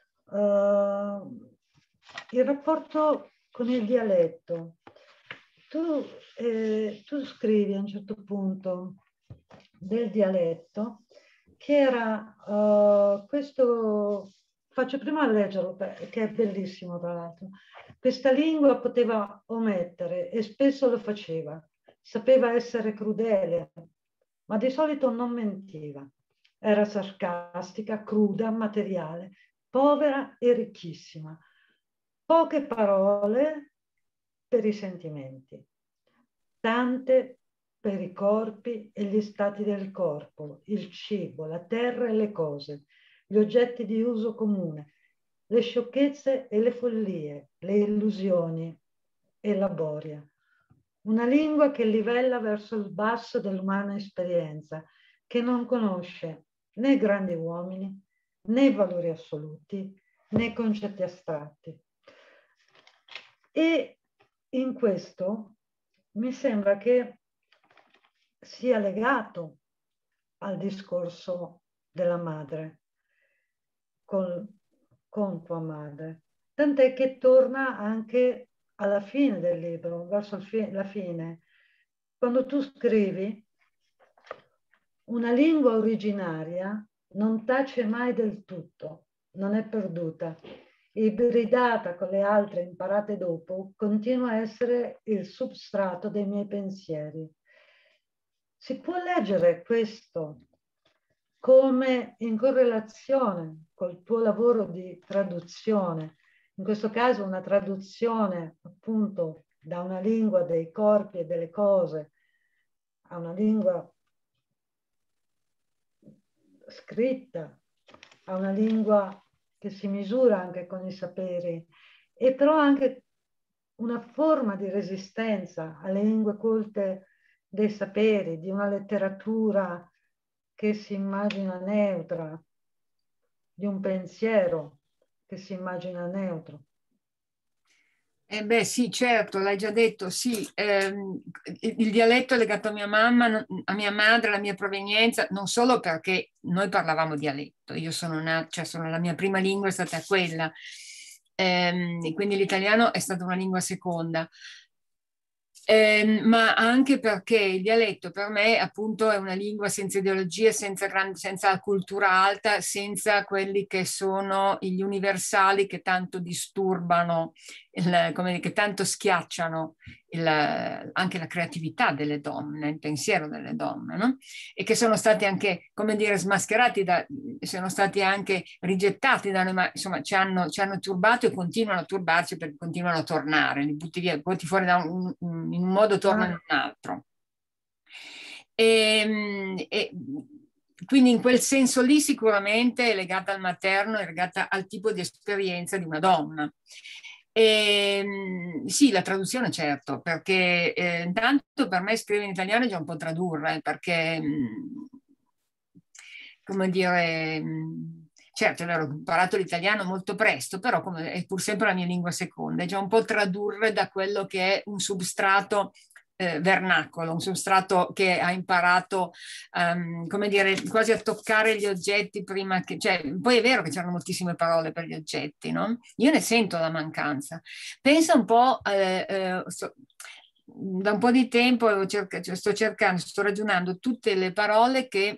il rapporto con il dialetto. Tu scrivi a un certo punto del dialetto che era questo, faccio prima a leggerlo che è bellissimo tra l'altro. Questa lingua poteva omettere e spesso lo faceva, sapeva essere crudele, ma di solito non mentiva. Era sarcastica, cruda, materiale, povera e ricchissima. Poche parole per i sentimenti, tante per i corpi e gli stati del corpo, il cibo, la terra e le cose, gli oggetti di uso comune, le sciocchezze e le follie, le illusioni e la boria. Una lingua che livella verso il basso dell'umana esperienza, che non conosce né grandi uomini, né valori assoluti, né concetti astratti. E in questo mi sembra che sia legato al discorso della madre, con tua madre. Tant'è che torna anche alla fine del libro, verso la fine, quando tu scrivi: una lingua originaria non tace mai del tutto, non è perduta. Ibridata con le altre imparate dopo, continua a essere il substrato dei miei pensieri. Si può leggere questo come in correlazione col tuo lavoro di traduzione, in questo caso una traduzione appunto da una lingua dei corpi e delle cose a una lingua scritta, a una lingua che si misura anche con i saperi, e però anche una forma di resistenza alle lingue colte dei saperi, di una letteratura che si immagina neutra, di un pensiero che si immagina neutro. Beh sì, certo, l'hai già detto, sì. Il dialetto è legato a mia mamma, a mia madre, alla mia provenienza, non solo perché noi parlavamo dialetto, io sono nata, cioè la mia prima lingua è stata quella, quindi l'italiano è stata una lingua seconda. Ma anche perché il dialetto per me appunto è una lingua senza ideologie, senza cultura alta, senza quelli che sono gli universali che tanto disturbano, che tanto schiacciano anche la creatività delle donne, il pensiero delle donne, no? E che sono stati anche, come dire, smascherati, sono stati anche rigettati da noi, ma insomma ci hanno turbato e continuano a turbarci perché continuano a tornare, li butti via, butti fuori in un modo, tornano in un altro. E quindi in quel senso lì sicuramente è legata al materno, è legata al tipo di esperienza di una donna. Sì, la traduzione certo, perché intanto per me scrivere in italiano è già un po' tradurre, perché come dire, certo è vero, ho imparato l'italiano molto presto, però è pur sempre la mia lingua seconda, è già un po' tradurre da quello che è un substrato vernacolo, un substrato che ha imparato, come dire, quasi a toccare gli oggetti prima che, cioè, poi è vero che c'erano moltissime parole per gli oggetti, no? Io ne sento la mancanza. Pensa un po', da un po' di tempo sto ragionando tutte le parole che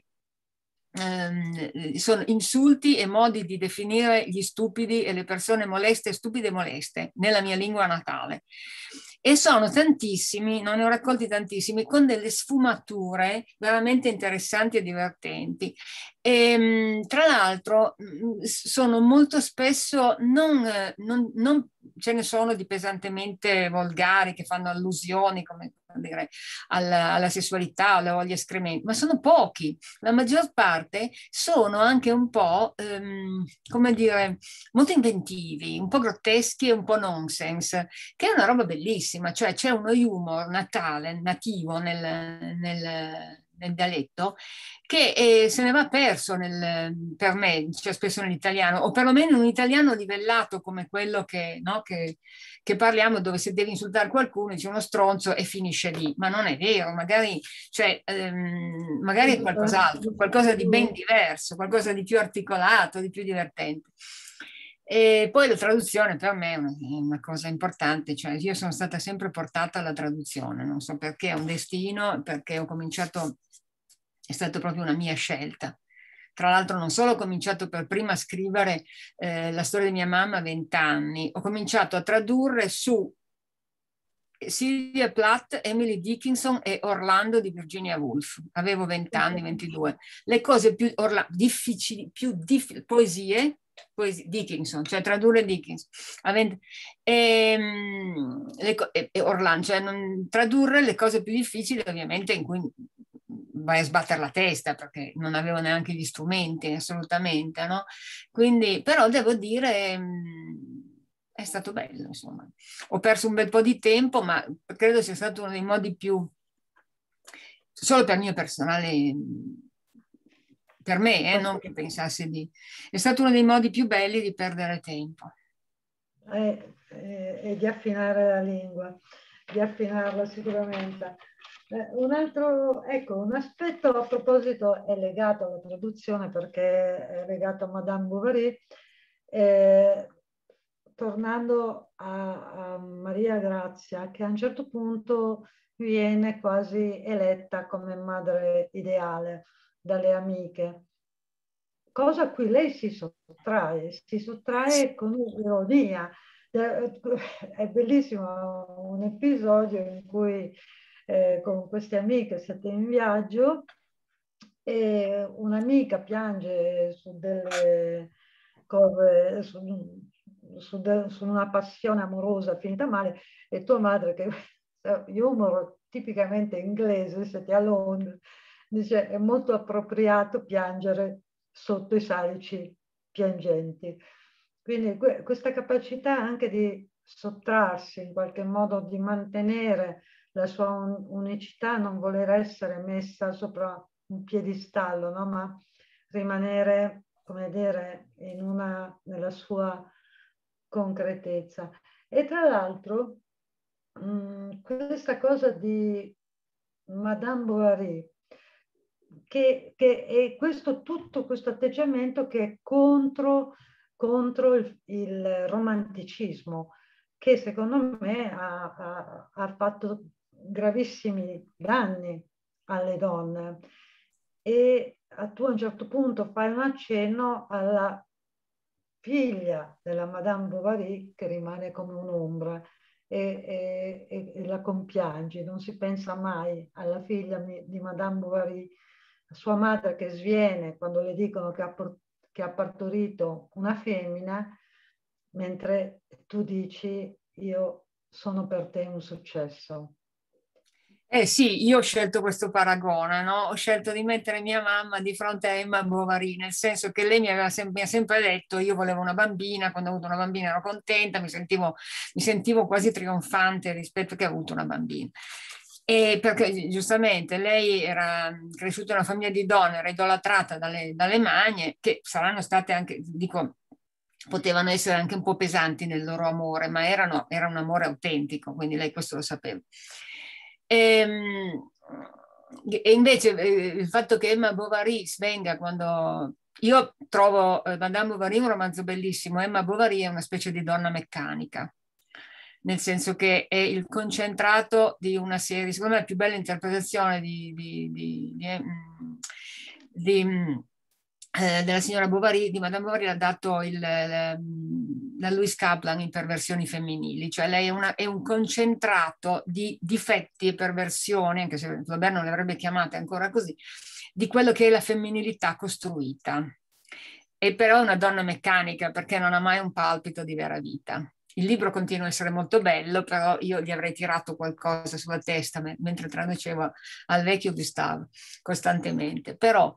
sono insulti e modi di definire gli stupidi e le persone moleste, stupide e moleste nella mia lingua natale. E sono tantissimi, non ne ho raccolti tantissimi, con delle sfumature veramente interessanti e divertenti. E, tra l'altro sono molto spesso, non ce ne sono di pesantemente volgari che fanno allusioni, come dire, alla sessualità, alla voglia escrementi, ma sono pochi. La maggior parte sono anche un po', come dire, molto inventivi, un po' grotteschi e un po' nonsense, che è una roba bellissima, cioè c'è uno humor nativo nel dialetto, che se ne va perso per me, cioè spesso nell'italiano, o perlomeno in un italiano livellato come quello no, che parliamo, dove se devi insultare qualcuno dice uno stronzo e finisce lì, ma non è vero, magari, cioè, magari è qualcos'altro, qualcosa di ben diverso, qualcosa di più articolato, di più divertente. E poi la traduzione per me è una cosa importante, cioè io sono stata sempre portata alla traduzione, non so perché, è un destino, perché ho cominciato, è stata proprio una mia scelta. Tra l'altro non solo ho cominciato per prima a scrivere la storia di mia mamma a 20 anni, ho cominciato a tradurre su Sylvia Plath, Emily Dickinson e Orlando di Virginia Woolf. Avevo 20 anni, 22. Le cose più difficili, poesie, Dickinson, cioè tradurre Dickinson. Orlando, cioè tradurre le cose più difficili, ovviamente, in cui vai a sbattere la testa, perché non avevo neanche gli strumenti, assolutamente, no? Quindi, però devo dire, è stato bello, insomma. Ho perso un bel po' di tempo, ma credo sia stato uno dei modi più, solo per mio personale, per me, non che pensassi di... È stato uno dei modi più belli di perdere tempo. E di affinare la lingua, di affinarla sicuramente. Un altro, ecco, un aspetto a proposito è legato alla traduzione, perché è legato a Madame Bovary. Tornando a Maria Grazia, che a un certo punto viene quasi eletta come madre ideale dalle amiche, cosa a cui lei si sottrae con ironia. È bellissimo un episodio in cui con queste amiche siete in viaggio e un'amica piange su delle cose, su una passione amorosa finita male, e tua madre, che humor tipicamente inglese, siete a Londra, dice è molto appropriato piangere sotto i salici piangenti. Quindi questa capacità anche di sottrarsi, in qualche modo di mantenere la sua unicità, non voler essere messa sopra un piedistallo, no? Ma rimanere, come dire, nella sua concretezza. E tra l'altro questa cosa di Madame Bovary, che è tutto questo atteggiamento che è contro il romanticismo, che secondo me ha fatto gravissimi danni alle donne. E tu a un certo punto fai un accenno alla figlia della Madame Bovary che rimane come un'ombra e la compiangi, non si pensa mai alla figlia di Madame Bovary, sua madre che sviene quando le dicono che ha partorito una femmina, mentre tu dici io sono per te un successo. Sì, io ho scelto questo paragone, no? Ho scelto di mettere mia mamma di fronte a Emma Bovary, nel senso che lei mi ha sempre detto, io volevo una bambina, quando ho avuto una bambina ero contenta, mi sentivo quasi trionfante rispetto che ho avuto una bambina. E perché giustamente lei era cresciuta in una famiglia di donne, era idolatrata dalle magne, che saranno state anche, dico, potevano essere anche un po' pesanti nel loro amore, ma era un amore autentico, quindi lei questo lo sapeva. E invece il fatto che Emma Bovary svenga quando... Io trovo Madame Bovary un romanzo bellissimo. Emma Bovary è una specie di donna meccanica, nel senso che è il concentrato di una serie, secondo me la più bella interpretazione della signora Bovary, di Madame Bovary, l'ha dato la Louise Kaplan in Perversioni femminili, cioè lei è un concentrato di difetti e perversioni, anche se Flaubert non le avrebbe chiamate ancora così, di quello che è la femminilità costruita. E però è una donna meccanica, perché non ha mai un palpito di vera vita. Il libro continua a essere molto bello, però io gli avrei tirato qualcosa sulla testa mentre traducevo al vecchio Gustave costantemente. Però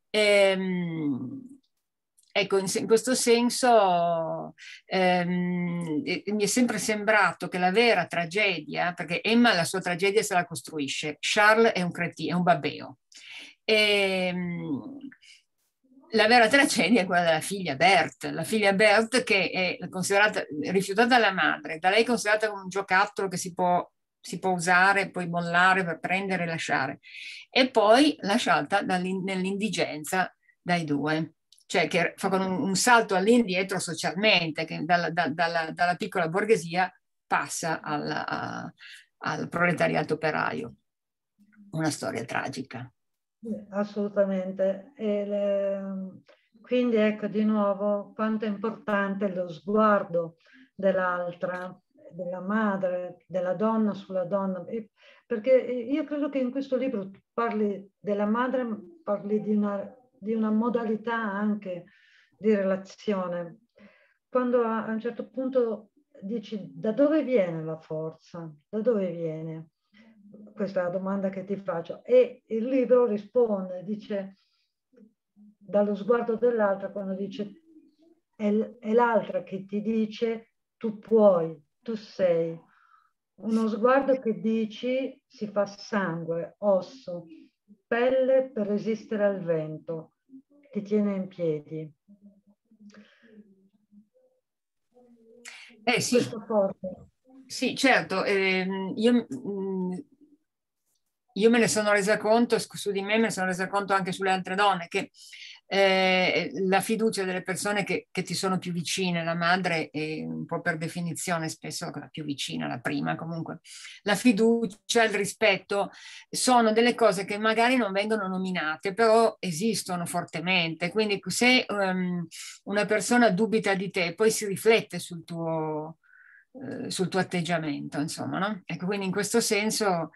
ecco, in questo senso mi è sempre sembrato che la vera tragedia, perché Emma la sua tragedia se la costruisce, Charles è un cretino, è un babbeo, La vera tragedia è quella della figlia Berthe, la figlia Berthe che è considerata, rifiutata dalla madre, da lei considerata come un giocattolo che si può usare, poi mollare per prendere e lasciare, e poi lasciata nell'indigenza dai due, cioè che fa con un salto all'indietro socialmente, che dalla piccola borghesia passa al proletariato operaio. Una storia tragica. Assolutamente. Quindi ecco di nuovo quanto è importante lo sguardo dell'altra, della madre, della donna sulla donna, perché io credo che in questo libro tu parli della madre, parli di una modalità anche di relazione. Quando a un certo punto dici da dove viene la forza? Da dove viene? Questa è la domanda che ti faccio. E il libro risponde, dice, dallo sguardo dell'altra, quando dice, è l'altra che ti dice, tu puoi, tu sei. Uno sguardo che dici, si fa sangue, osso, pelle per resistere al vento, ti tiene in piedi. Sì. Sì, certo. Io me ne sono resa conto, su di me sono resa conto anche sulle altre donne, che la fiducia delle persone che ti sono più vicine, la madre è un po' per definizione spesso la più vicina, la prima comunque, la fiducia, il rispetto, sono delle cose che magari non vengono nominate, però esistono fortemente, quindi se una persona dubita di te, poi si riflette sul tuo atteggiamento, insomma, no? Ecco, quindi in questo senso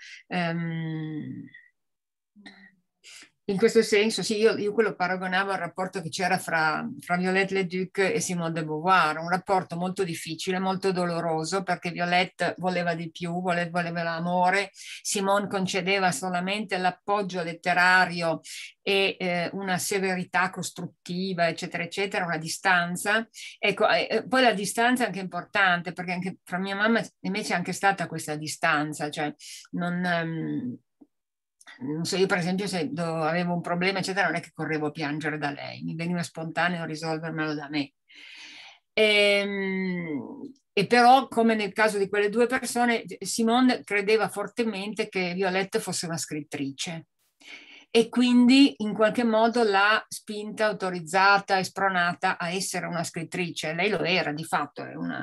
sì, io quello paragonavo al rapporto che c'era fra Violette Leduc e Simone de Beauvoir, un rapporto molto difficile, molto doloroso, perché Violette voleva di più, voleva l'amore, Simone concedeva solamente l'appoggio letterario e una severità costruttiva, eccetera, eccetera, una distanza. Ecco, poi la distanza è anche importante, perché anche fra mia mamma invece è anche stata questa distanza, cioè non so, io per esempio se avevo un problema eccetera non è che correvo a piangere da lei, mi veniva spontaneo risolvermelo da me. E però, come nel caso di quelle due persone, Simone credeva fortemente che Violette fosse una scrittrice e quindi in qualche modo l'ha spinta, autorizzata e spronata a essere una scrittrice. Lei lo era, di fatto.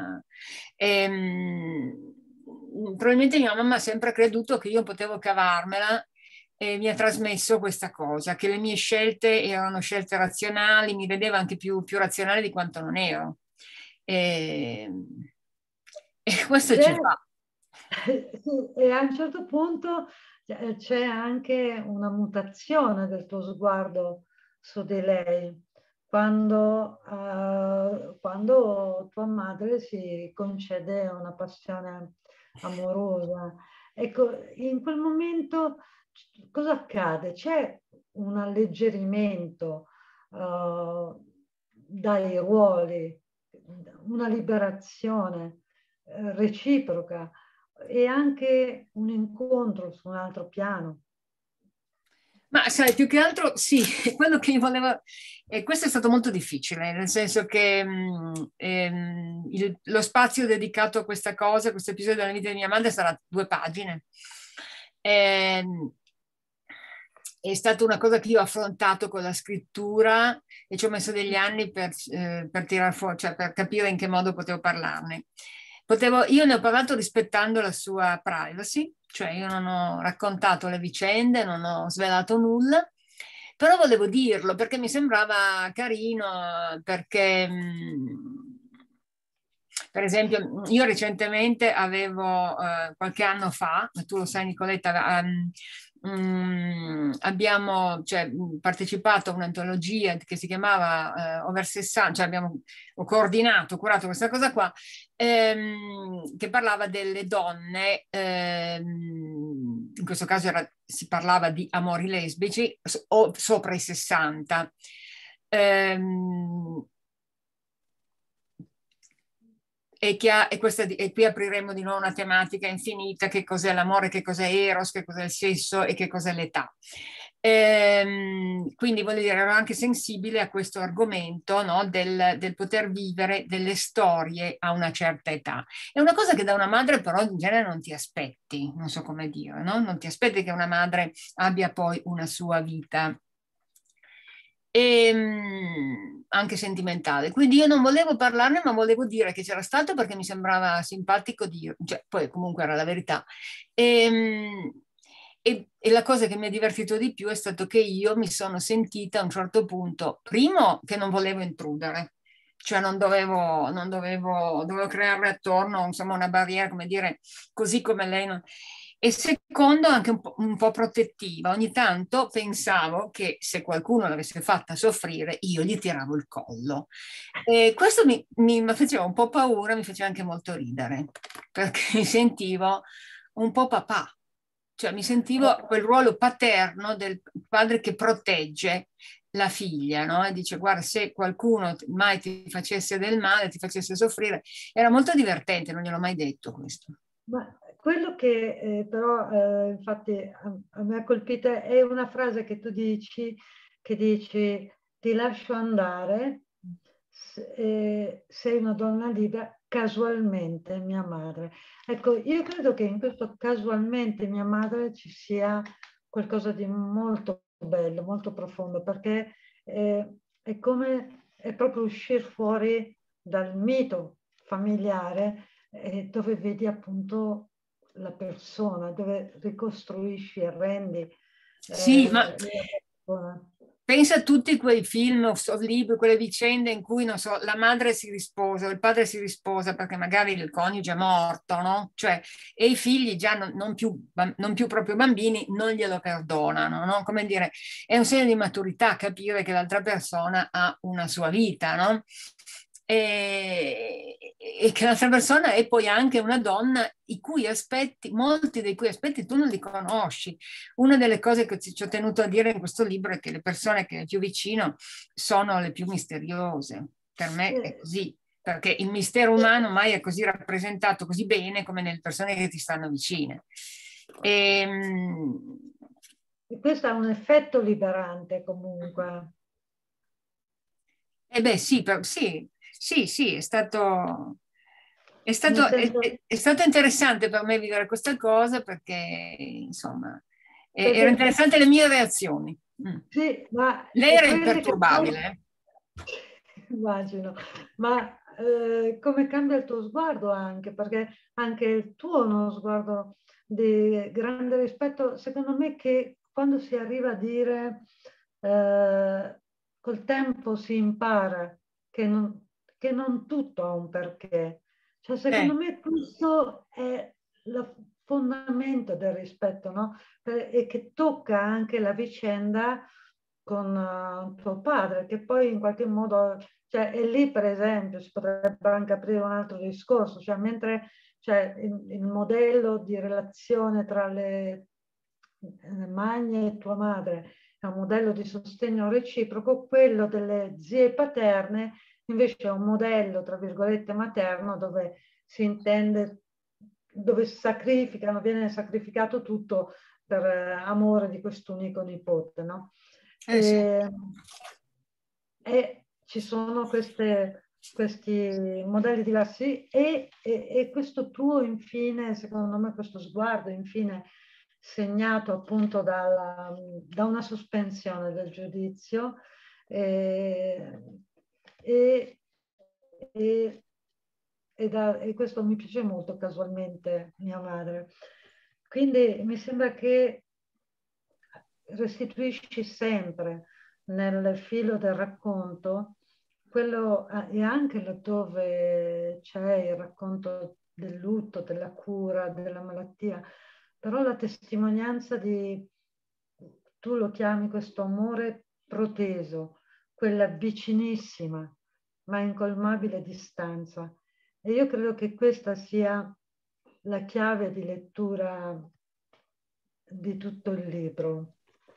Probabilmente mia mamma ha sempre creduto che io potevo cavarmela e mi ha trasmesso questa cosa, che le mie scelte erano scelte razionali, mi vedeva anche più razionale di quanto non ero. E questo ci fa. E a un certo punto c'è anche una mutazione del tuo sguardo su di lei, quando tua madre si concede una passione amorosa. Ecco, in quel momento cosa accade? C'è un alleggerimento dai ruoli, una liberazione reciproca e anche un incontro su un altro piano. Ma sai, più che altro sì, quello che io volevo, e questo è stato molto difficile, nel senso che lo spazio dedicato a questa cosa, questo episodio della vita di mia madre sarà 2 pagine. È stata una cosa che io ho affrontato con la scrittura e ci ho messo degli anni per tirar fuori, cioè per capire in che modo potevo parlarne. Io ne ho parlato rispettando la sua privacy, cioè io non ho raccontato le vicende, non ho svelato nulla, però volevo dirlo perché mi sembrava carino, perché per esempio io recentemente avevo, qualche anno fa, tu lo sai Nicoletta, abbiamo partecipato a un'antologia che si chiamava Over 60, cioè ho curato questa cosa qua, che parlava delle donne, in questo caso si parlava di amori lesbici o sopra i 60. E qui apriremo di nuovo una tematica infinita: che cos'è l'amore, che cos'è Eros, che cos'è il sesso e che cos'è l'età. Quindi voglio dire, ero anche sensibile a questo argomento, no? del poter vivere delle storie a una certa età. È una cosa che da una madre però in genere non ti aspetti, non so come dire, no? Non ti aspetti che una madre abbia poi una sua vita. Anche sentimentale. Quindi io non volevo parlarne, ma volevo dire che c'era stato perché mi sembrava simpatico dire, cioè, poi comunque era la verità. E la cosa che mi ha divertito di più è stato che io mi sono sentita a un certo punto, primo, che non volevo intrudere, cioè dovevo creare attorno, insomma, una barriera, come dire, così come lei non... E secondo, anche un po' protettiva. Ogni tanto pensavo che se qualcuno l'avesse fatta soffrire, io gli tiravo il collo. E questo mi faceva un po' paura, mi faceva anche molto ridere, perché mi sentivo un po' papà. Cioè mi sentivo quel ruolo paterno del padre che protegge la figlia, no? E dice, guarda, se qualcuno mai ti facesse del male, ti facesse soffrire, era molto divertente, non gliel'ho mai detto questo. Ma quello che però infatti a me ha colpito è una frase che tu dici, che dici ti lascio andare, sei una donna libera, casualmente mia madre. Ecco, io credo che in questo casualmente mia madre ci sia qualcosa di molto bello, molto profondo, perché è come, è proprio uscire fuori dal mito familiare, dove vedi appunto la persona, dove ricostruisci e rendi Sì, ma la persona. pensa a tutti quei film o libri, quelle vicende in cui, non so, la madre si risposa o il padre si risposa perché magari il coniuge è morto, no? Cioè, e i figli già non più proprio bambini non glielo perdonano, no? Come dire, è un segno di maturità capire che l'altra persona ha una sua vita, no? E che l'altra persona è poi anche una donna i cui aspetti, molti dei cui aspetti tu non li conosci. Una delle cose che ci ho tenuto a dire in questo libro è che le persone che è più vicino sono le più misteriose. Per me è così, perché il mistero umano mai è così rappresentato così bene come nelle persone che ti stanno vicine. E questo ha un effetto liberante comunque. Beh, sì, sì, è stato interessante per me vivere questa cosa perché, insomma, erano interessanti le mie reazioni. Sì, ma lei era imperturbabile. Immagino, ma come cambia il tuo sguardo anche, perché anche il tuo è uno sguardo di grande rispetto, secondo me, che quando si arriva a dire col tempo si impara che non tutto ha un perché. Cioè, secondo me questo è il fondamento del rispetto, no? E che tocca anche la vicenda con tuo padre, che poi in qualche modo, cioè, è lì per esempio si potrebbe anche aprire un altro discorso, cioè mentre il modello di relazione tra le Magne e tua madre è un modello di sostegno reciproco, quello delle zie paterne invece è un modello, tra virgolette, materno, dove si intende, dove sacrificano, viene sacrificato tutto per amore di quest'unico nipote, no? E ci sono questi modelli diversi e questo tuo infine, secondo me questo sguardo infine segnato appunto da una sospensione del giudizio e questo mi piace molto casualmente mia madre. Quindi mi sembra che restituisci sempre nel filo del racconto quello, e anche laddove c'è il racconto del lutto, della cura, della malattia, però la testimonianza di, tu lo chiami questo amore proteso, quella vicinissima ma incolmabile distanza. E io credo che questa sia la chiave di lettura di tutto il libro.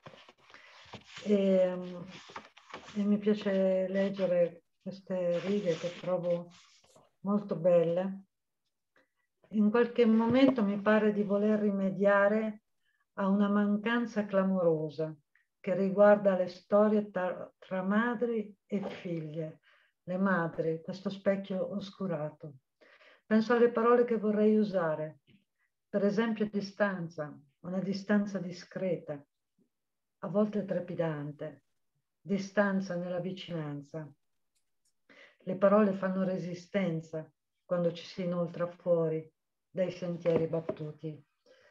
E mi piace leggere queste righe che trovo molto belle. In qualche momento mi pare di voler rimediare a una mancanza clamorosa che riguarda le storie tra madri e figlie. Le madri, questo specchio oscurato. Penso alle parole che vorrei usare. Per esempio distanza, una distanza discreta, a volte trepidante, distanza nella vicinanza. Le parole fanno resistenza quando ci si inoltra fuori dai sentieri battuti.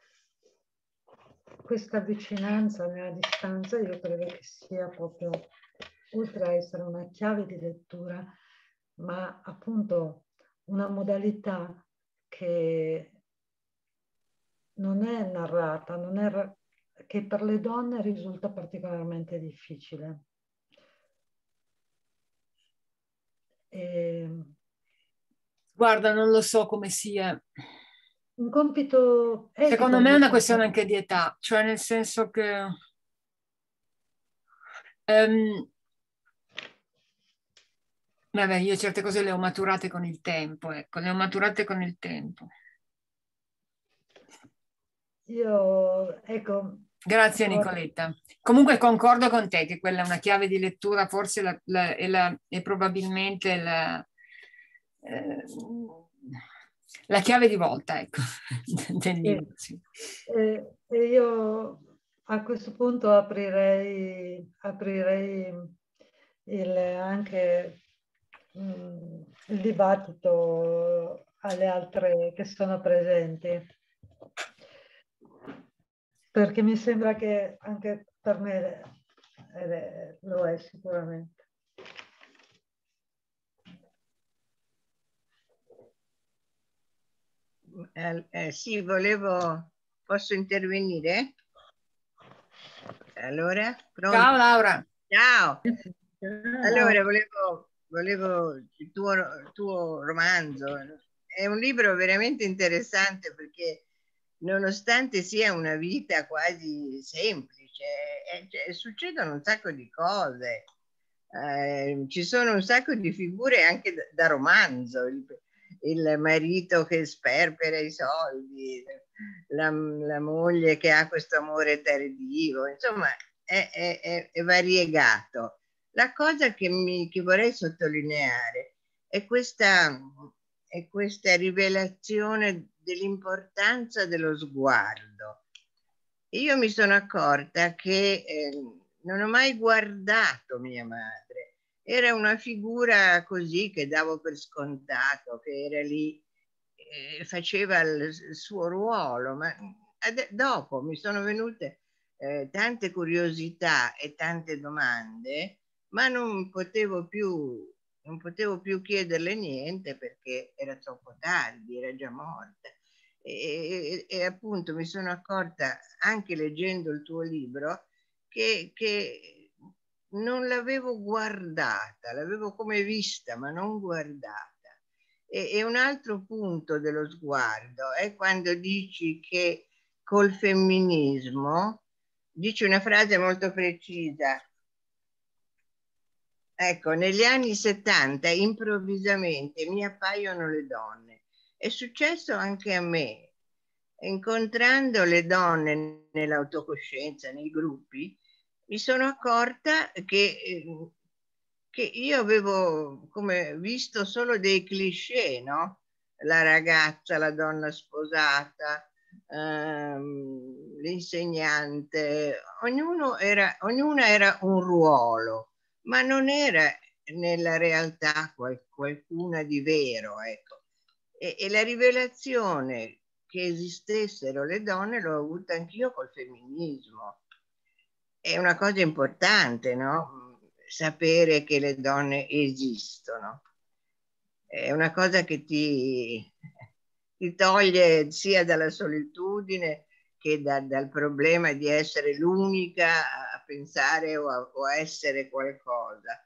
Questa vicinanza nella distanza io credo che sia proprio, oltre a essere una chiave di lettura, ma appunto una modalità che non è narrata, che per le donne risulta particolarmente difficile. Guarda, non lo so come sia. Un compito etico. Secondo me è una questione anche di età, cioè nel senso che vabbè, io certe cose le ho maturate con il tempo, ecco, le ho maturate con il tempo. Io, ecco... Grazie Nicoletta. Comunque concordo con te che quella è una chiave di lettura, forse è probabilmente la chiave di volta, ecco, del libro. Sì. E io a questo punto aprirei anche il dibattito alle altre che sono presenti, perché mi sembra che anche per me lo è sicuramente. Sì, posso intervenire? Allora, pronto? Ciao Laura. Ciao. Allora, volevo il tuo romanzo. È un libro veramente interessante perché nonostante sia una vita quasi semplice, succedono un sacco di cose. Ci sono un sacco di figure anche da romanzo. Il marito che sperpera i soldi, la moglie che ha questo amore tardivo, insomma è variegato. La cosa che vorrei sottolineare è questa rivelazione dell'importanza dello sguardo. Io mi sono accorta che non ho mai guardato mia madre. Era una figura così che davo per scontato, che era lì, faceva il suo ruolo, ma dopo mi sono venute tante curiosità e tante domande, ma non potevo più chiederle niente perché era troppo tardi, era già morta. E appunto mi sono accorta, anche leggendo il tuo libro, che non l'avevo guardata, l'avevo come vista, ma non guardata. E un altro punto dello sguardo è quando dici che col femminismo, dici una frase molto precisa. Ecco, negli anni 70 improvvisamente mi appaiono le donne. È successo anche a me. Incontrando le donne nell'autocoscienza, nei gruppi, mi sono accorta che io avevo come visto solo dei cliché, no? La ragazza, la donna sposata, l'insegnante, ognuna era un ruolo, ma non era nella realtà qualcuna di vero, ecco. E la rivelazione che esistessero le donne l'ho avuta anch'io col femminismo. È una cosa importante, no? Sapere che le donne esistono. È una cosa che ti toglie sia dalla solitudine che dal problema di essere l'unica a pensare o a essere qualcosa.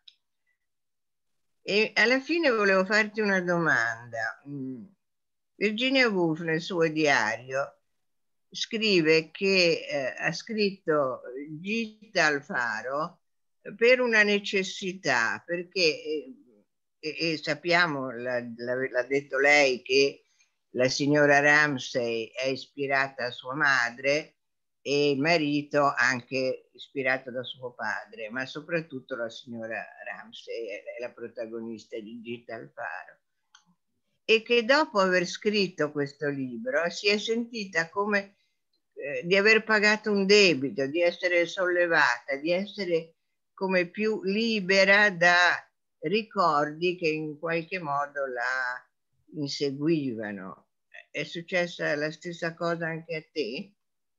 E alla fine volevo farti una domanda. Virginia Woolf nel suo diario scrive che ha scritto Gita Alfaro per una necessità, perché e sappiamo, l'ha detto lei, che la signora Ramsay è ispirata a sua madre e il marito anche ispirato da suo padre, ma soprattutto la signora Ramsey è la protagonista di Gita Alfaro, e che dopo aver scritto questo libro si è sentita come di aver pagato un debito, di essere sollevata, di essere come più libera da ricordi che in qualche modo la inseguivano. È successa la stessa cosa anche a te?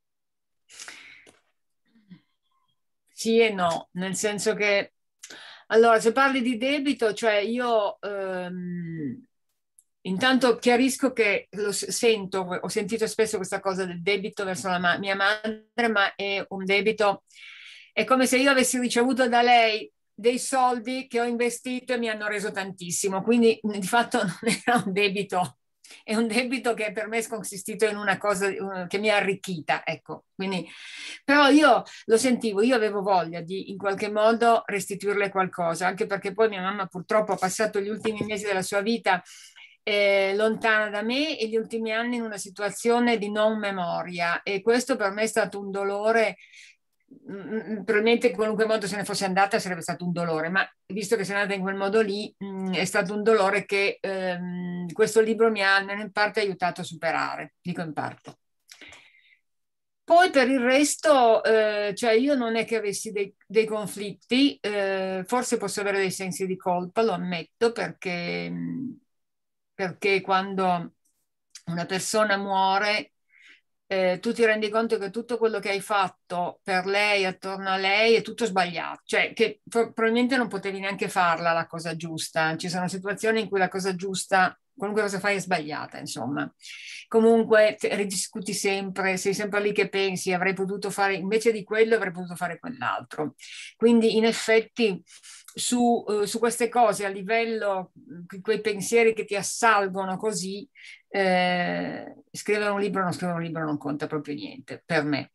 Sì e no, nel senso che, allora, se parli di debito, cioè io intanto chiarisco che sento, ho sentito spesso questa cosa del debito verso la mia madre, ma è un debito, è come se io avessi ricevuto da lei dei soldi che ho investito e mi hanno reso tantissimo, quindi di fatto non era un debito, è un debito che per me è consistito in una cosa che mi ha arricchita, ecco. Quindi, però io lo sentivo, io avevo voglia di in qualche modo restituirle qualcosa, anche perché poi mia mamma purtroppo ha passato gli ultimi mesi della sua vita lontana da me e gli ultimi anni in una situazione di non memoria, e questo per me è stato un dolore. Probabilmente in qualunque modo se ne fosse andata sarebbe stato un dolore, ma visto che se n'è andata in quel modo lì, è stato un dolore che questo libro mi ha almeno in parte aiutato a superare, dico in parte. Poi per il resto, cioè io non è che avessi dei conflitti, forse posso avere dei sensi di colpa, lo ammetto, perché quando una persona muore, tu ti rendi conto che tutto quello che hai fatto per lei, attorno a lei, è tutto sbagliato, cioè che probabilmente non potevi neanche farla la cosa giusta. Ci sono situazioni in cui la cosa giusta, qualunque cosa fai, è sbagliata, insomma. Comunque ridiscuti sempre, sei sempre lì che pensi, avrei potuto fare, invece di quello avrei potuto fare quell'altro. Quindi in effetti su queste cose a livello, quei pensieri che ti assalgono così, scrivere un libro o non scrivere un libro non conta proprio niente per me.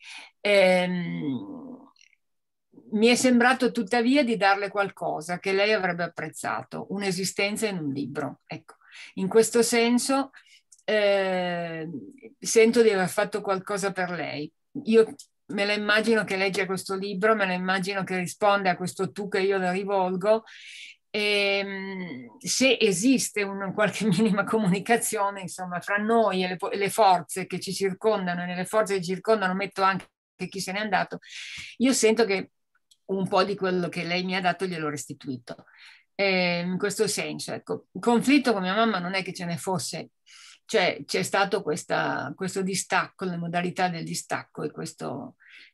Mi è sembrato tuttavia di darle qualcosa che lei avrebbe apprezzato, un'esistenza in un libro. Ecco, in questo senso sento di aver fatto qualcosa per lei. Io me la immagino che legge questo libro, me la immagino che risponde a questo tu che io le rivolgo, e se esiste una qualche minima comunicazione, insomma, fra noi e le forze che ci circondano, e nelle forze che ci circondano metto anche chi se n'è andato, io sento che un po' di quello che lei mi ha dato gliel'ho restituito. In questo senso, ecco, il conflitto con mia mamma non è che ce ne fosse, cioè c'è stato questo distacco, le modalità del distacco, e questo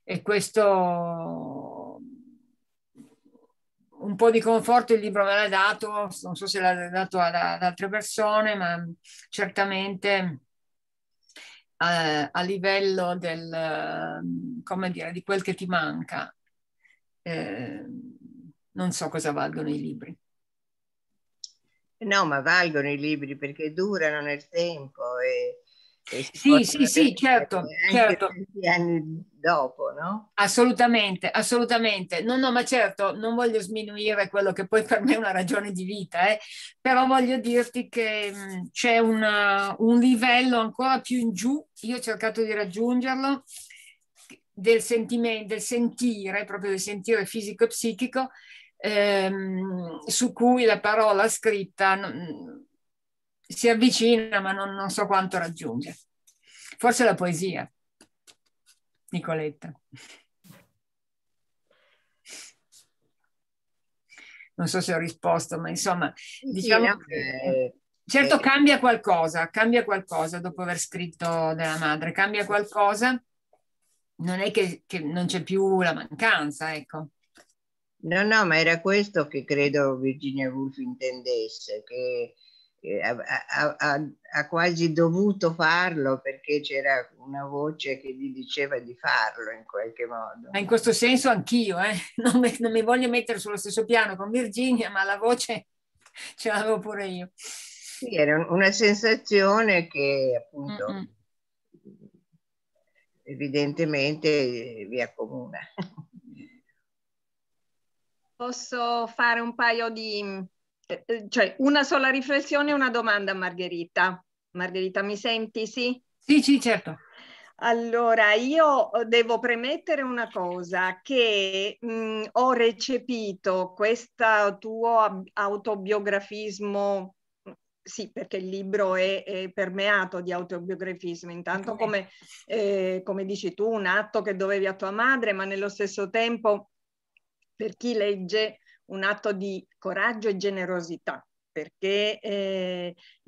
un po' di conforto il libro me l'ha dato, non so se l'ha dato ad altre persone, ma certamente a livello come dire, di quel che ti manca, non so cosa valgono i libri. No, ma valgono i libri perché durano nel tempo e sì, certo, anche tanti anni dopo, no? Assolutamente, assolutamente. No, ma certo, non voglio sminuire quello che poi per me è una ragione di vita, però voglio dirti che c'è un livello ancora più in giù, io ho cercato di raggiungerlo, del sentimento, del sentire, proprio del sentire fisico e psichico, su cui la parola scritta si avvicina, ma non so quanto raggiunge. Forse la poesia, Nicoletta. Non so se ho risposto, ma insomma, diciamo no, che certo cambia qualcosa dopo aver scritto della madre, cambia qualcosa, non è che non c'è più la mancanza, ecco. No, ma era questo che credo Virginia Woolf intendesse, che ha quasi dovuto farlo perché c'era una voce che gli diceva di farlo in qualche modo. Ma in questo senso anch'io, non mi voglio mettere sullo stesso piano con Virginia, ma la voce ce l'avevo pure io. Sì, era una sensazione che appunto evidentemente vi accomuna. Posso fare un paio di... cioè una sola riflessione e una domanda a Margherita. Margherita, mi senti? Sì? Sì, certo. Allora, io devo premettere una cosa, che ho recepito questo tuo autobiografismo, sì, perché il libro è permeato di autobiografismo, intanto come dici tu, un atto che dovevi a tua madre, ma nello stesso tempo, per chi legge, un atto di coraggio e generosità, perché è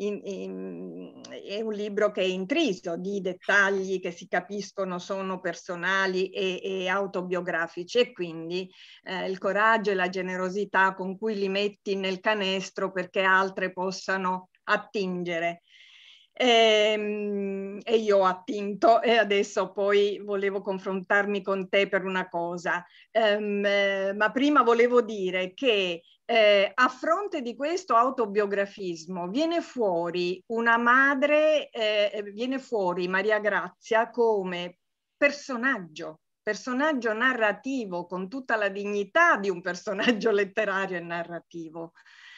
un libro che è intriso di dettagli che si capiscono sono personali e autobiografici, e quindi il coraggio e la generosità con cui li metti nel canestro perché altre possano attingere. E io ho attinto, e adesso poi volevo confrontarmi con te per una cosa, ma prima volevo dire che a fronte di questo autobiografismo viene fuori una madre, viene fuori Maria Grazia come personaggio narrativo, con tutta la dignità di un personaggio letterario e narrativo.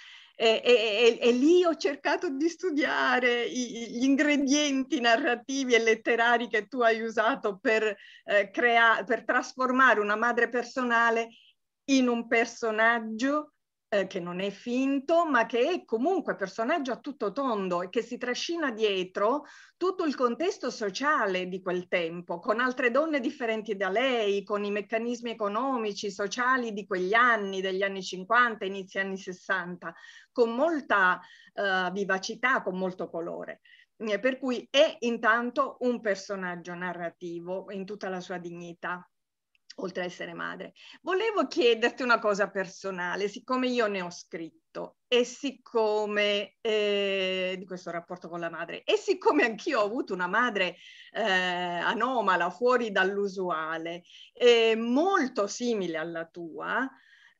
E lì ho cercato di studiare gli ingredienti narrativi e letterari che tu hai usato per trasformare una madre personale in un personaggio che non è finto, ma che è comunque personaggio a tutto tondo e che si trascina dietro tutto il contesto sociale di quel tempo, con altre donne differenti da lei, con i meccanismi economici, sociali di quegli anni, degli anni 50, inizi anni 60, con molta vivacità, con molto colore. Per cui è intanto un personaggio narrativo in tutta la sua dignità, oltre ad essere madre. Volevo chiederti una cosa personale, siccome io ne ho scritto e siccome di questo rapporto con la madre, e siccome anch'io ho avuto una madre anomala, fuori dall'usuale, molto simile alla tua,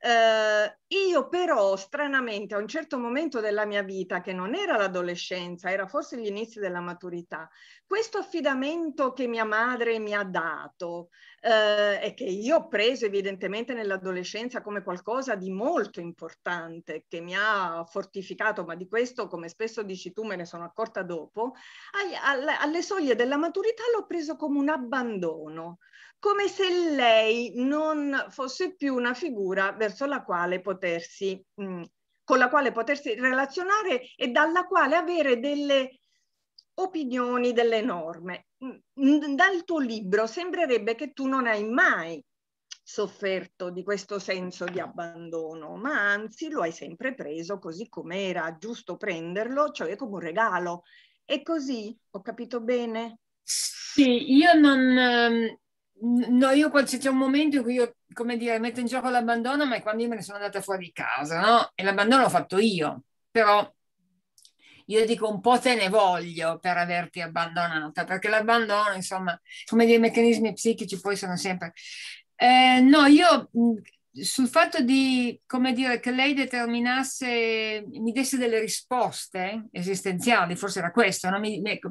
io però stranamente a un certo momento della mia vita, che non era l'adolescenza, era forse gli inizi della maturità, questo affidamento che mia madre mi ha dato e che io ho preso evidentemente nell'adolescenza come qualcosa di molto importante, che mi ha fortificato, ma di questo, come spesso dici tu, me ne sono accorta dopo, alle soglie della maturità l'ho preso come un abbandono, come se lei non fosse più una figura verso la quale potersi, con la quale potersi relazionare e dalla quale avere delle opinioni, delle norme. Dal tuo libro sembrerebbe che tu non hai mai sofferto di questo senso di abbandono, ma anzi lo hai sempre preso così come era giusto prenderlo, cioè come un regalo. È così? Ho capito bene? Sì, io non... No, io c'è un momento in cui io, come dire, metto in gioco l'abbandono, ma è quando io me ne sono andata fuori di casa, no? E l'abbandono l'ho fatto io, però io dico un po' te ne voglio per averti abbandonata, perché l'abbandono, insomma, come dei meccanismi psichici poi sono sempre... no, io sul fatto di, come dire, che lei determinasse, mi desse delle risposte esistenziali, forse era questo, no? Ecco.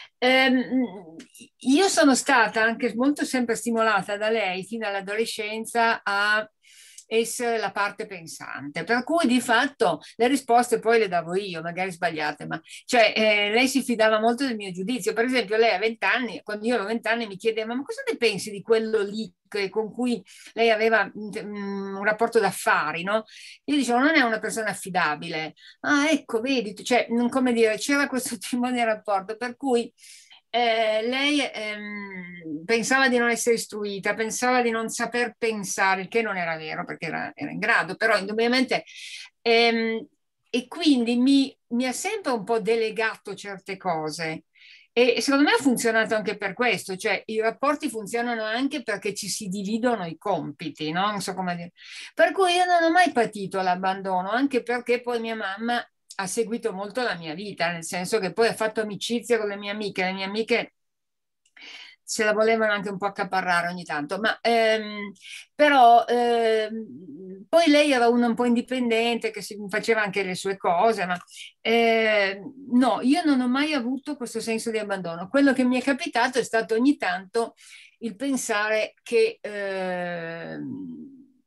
Io sono stata anche molto sempre stimolata da lei fino all'adolescenza a essere la parte pensante, per cui di fatto le risposte poi le davo io, magari sbagliate, ma cioè lei si fidava molto del mio giudizio. Per esempio lei a 20 anni, quando io avevo 20 anni, mi chiedeva: ma cosa ne pensi di quello lì con cui lei aveva un rapporto d'affari, no? Io dicevo: non è una persona affidabile. Ah, ecco, vedi, cioè, come dire, c'era questo tipo di rapporto, per cui lei pensava di non essere istruita, pensava di non saper pensare, il che non era vero perché era in grado, però indubbiamente e quindi mi ha sempre un po' delegato certe cose. E secondo me ha funzionato anche per questo, cioè i rapporti funzionano anche perché ci si dividono i compiti, no? Non so come dire. Per cui io non ho mai patito l'abbandono, anche perché poi mia mamma ha seguito molto la mia vita, nel senso che poi ha fatto amicizia con le mie amiche se la volevano anche un po' accaparrare ogni tanto, ma però poi lei era una un po' indipendente che faceva anche le sue cose, ma no, io non ho mai avuto questo senso di abbandono. Quello che mi è capitato è stato ogni tanto il pensare che come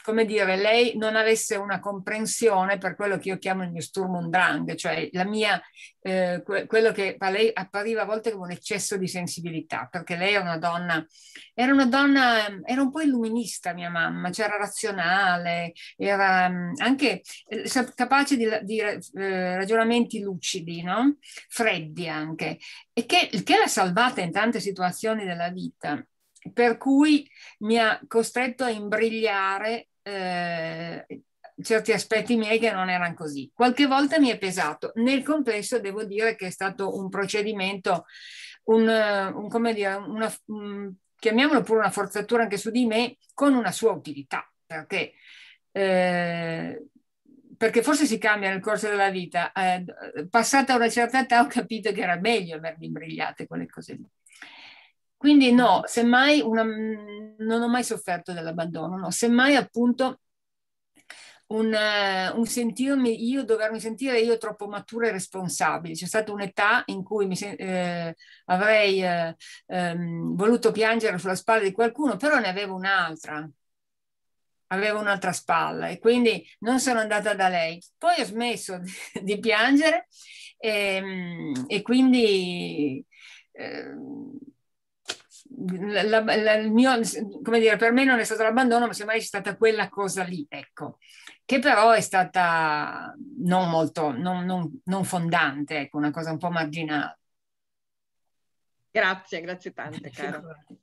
come dire, lei non avesse una comprensione per quello che io chiamo il mio Sturm und Drang, cioè la mia, quello che a lei appariva a volte come un eccesso di sensibilità, perché lei è una donna, era un po' illuminista mia mamma, cioè era razionale, era anche capace di ragionamenti lucidi, no? Freddi anche, e che l'ha salvata in tante situazioni della vita, per cui mi ha costretto a imbrigliare certi aspetti miei che non erano così. Qualche volta mi è pesato. Nel complesso devo dire che è stato un procedimento, come dire, chiamiamolo pure una forzatura anche su di me, con una sua utilità, perché forse si cambia nel corso della vita. Passata una certa età ho capito che era meglio averle imbrigliate quelle cose lì. Quindi no, semmai non ho mai sofferto dell'abbandono, no, semmai appunto un dovermi sentire io troppo matura e responsabile. C'è stata un'età in cui avrei voluto piangere sulla spalla di qualcuno, però ne avevo un'altra spalla e quindi non sono andata da lei. Poi ho smesso di piangere e quindi il mio, come dire, per me non è stato l'abbandono, ma semmai è stata quella cosa lì, ecco, che però è stata non molto, non fondante, ecco, una cosa un po' marginale. Grazie tante, cara.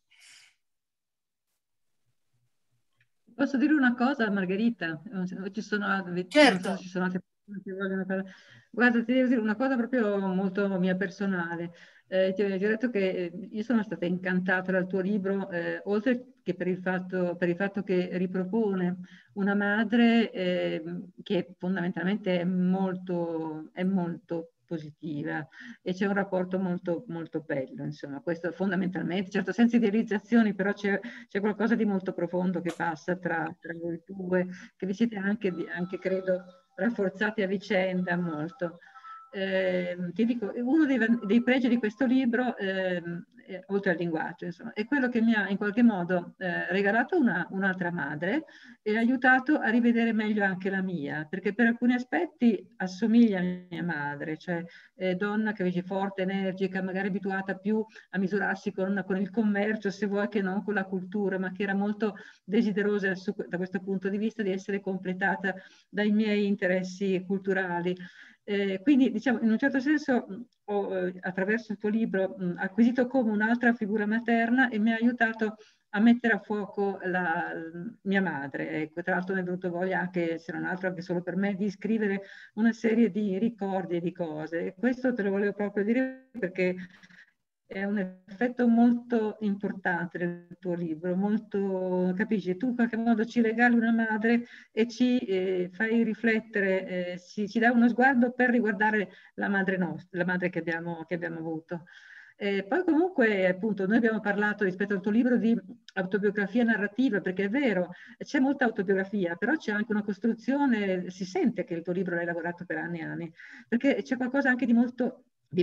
Posso dire una cosa, Margherita? Ci sono, certo. Non so se ci sono altre persone che vogliono parlare. Guarda, ti devo dire una cosa proprio molto mia personale. Ti ho detto che io sono stata incantata dal tuo libro, oltre che per il fatto che ripropone una madre che fondamentalmente è molto positiva e c'è un rapporto molto, molto bello, insomma, questo fondamentalmente, certo senza idealizzazioni, però c'è qualcosa di molto profondo che passa tra voi due, che vi siete anche credo rafforzati a vicenda molto. Ti dico, uno dei pregi di questo libro, oltre al linguaggio, insomma, è quello che mi ha in qualche modo regalato un'altra madre e aiutato a rivedere meglio anche la mia, perché per alcuni aspetti assomiglia a mia madre, cioè donna che invece forte, energica, magari abituata più a misurarsi con il commercio, se vuoi, che non con la cultura, ma che era molto desiderosa da questo punto di vista di essere completata dai miei interessi culturali. Quindi, diciamo, in un certo senso ho, attraverso il tuo libro, acquisito come un'altra figura materna e mi ha aiutato a mettere a fuoco la mia madre. Ecco, tra l'altro mi è venuto voglia anche, se non altro anche solo per me, di scrivere una serie di ricordi e di cose. E questo te lo volevo proprio dire perché è un effetto molto importante del tuo libro, molto, capisci? Tu in qualche modo ci regali una madre e ci fai riflettere, ci dai uno sguardo per riguardare la madre nostra, la madre che abbiamo avuto. Poi comunque appunto noi abbiamo parlato rispetto al tuo libro di autobiografia narrativa, perché è vero, c'è molta autobiografia, però c'è anche una costruzione, si sente che il tuo libro l'hai lavorato per anni e anni, perché c'è qualcosa anche di molto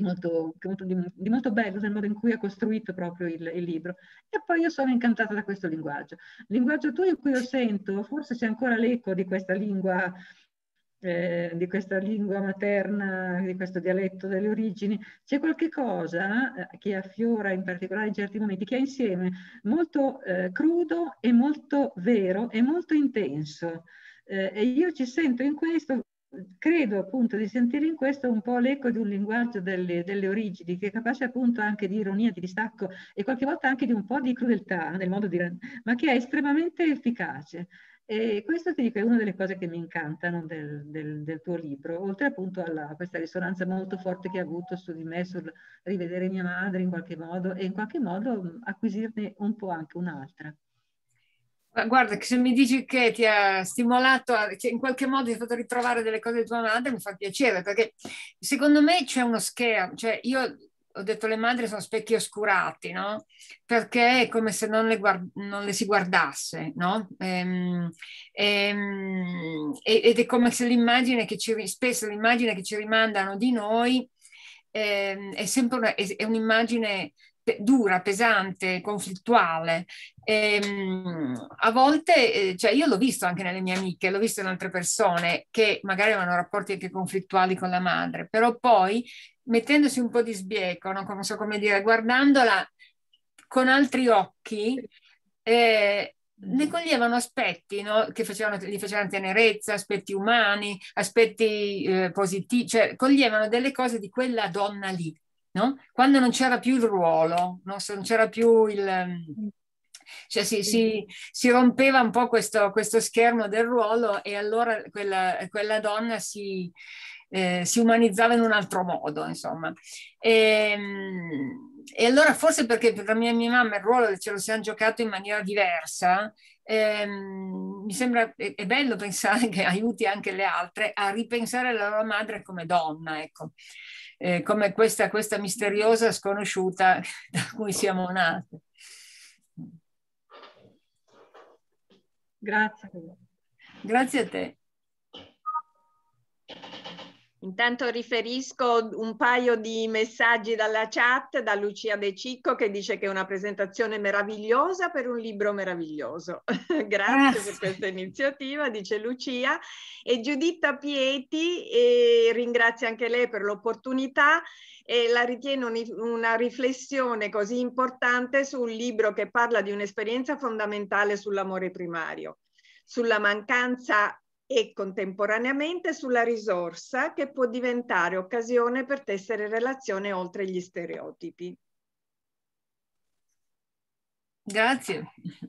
bello nel modo in cui ha costruito proprio il libro. E poi io sono incantata da questo linguaggio. Il linguaggio tuo in cui io sento, forse c'è ancora l'eco di questa lingua materna, di questo dialetto delle origini, c'è qualche cosa che affiora in particolare in certi momenti, che è insieme molto crudo e molto vero e molto intenso. E io ci sento in questo, credo appunto di sentire in questo un po' l'eco di un linguaggio delle origini, che è capace appunto anche di ironia, di distacco e qualche volta anche di un po' di crudeltà nel modo di, ma che è estremamente efficace. E questo ti dico è una delle cose che mi incantano del tuo libro, oltre appunto a questa risonanza molto forte che ha avuto su di me, sul rivedere mia madre in qualche modo e in qualche modo acquisirne un po' anche un'altra. Guarda, che se mi dici che ti ha stimolato, che in qualche modo ti ha fatto ritrovare delle cose di tua madre, mi fa piacere, perché secondo me c'è uno schermo, cioè io ho detto le madri sono specchi oscurati, no? Perché è come se non le si guardasse, no? Ed è come se l'immagine che spesso l'immagine che ci rimandano di noi è sempre è un'immagine dura, pesante, conflittuale. A volte, cioè io l'ho visto anche nelle mie amiche, l'ho visto in altre persone che magari avevano rapporti anche conflittuali con la madre, però poi mettendosi un po' di sbieco, no? Non so come dire, guardandola con altri occhi, ne coglievano aspetti, no? Che gli facevano tenerezza, aspetti umani, aspetti positivi, cioè coglievano delle cose di quella donna lì, no? Quando non c'era più il ruolo, no? Se non c'era più cioè si rompeva un po' questo schermo del ruolo, e allora quella donna si umanizzava in un altro modo, insomma. E allora forse perché per mia mamma il ruolo ce lo siamo giocato in maniera diversa, mi sembra è bello pensare che aiuti anche le altre a ripensare la loro madre come donna, ecco. Come questa misteriosa sconosciuta da cui siamo nate. Grazie. Grazie a te. Intanto riferisco un paio di messaggi dalla chat, da Lucia De Cicco, che dice che è una presentazione meravigliosa per un libro meraviglioso. Grazie per questa iniziativa, dice Lucia. E Giuditta Pieti ringrazia anche lei per l'opportunità e la ritiene una riflessione così importante su un libro che parla di un'esperienza fondamentale sull'amore primario, sulla mancanza e contemporaneamente sulla risorsa che può diventare occasione per tessere relazione oltre gli stereotipi. Grazie.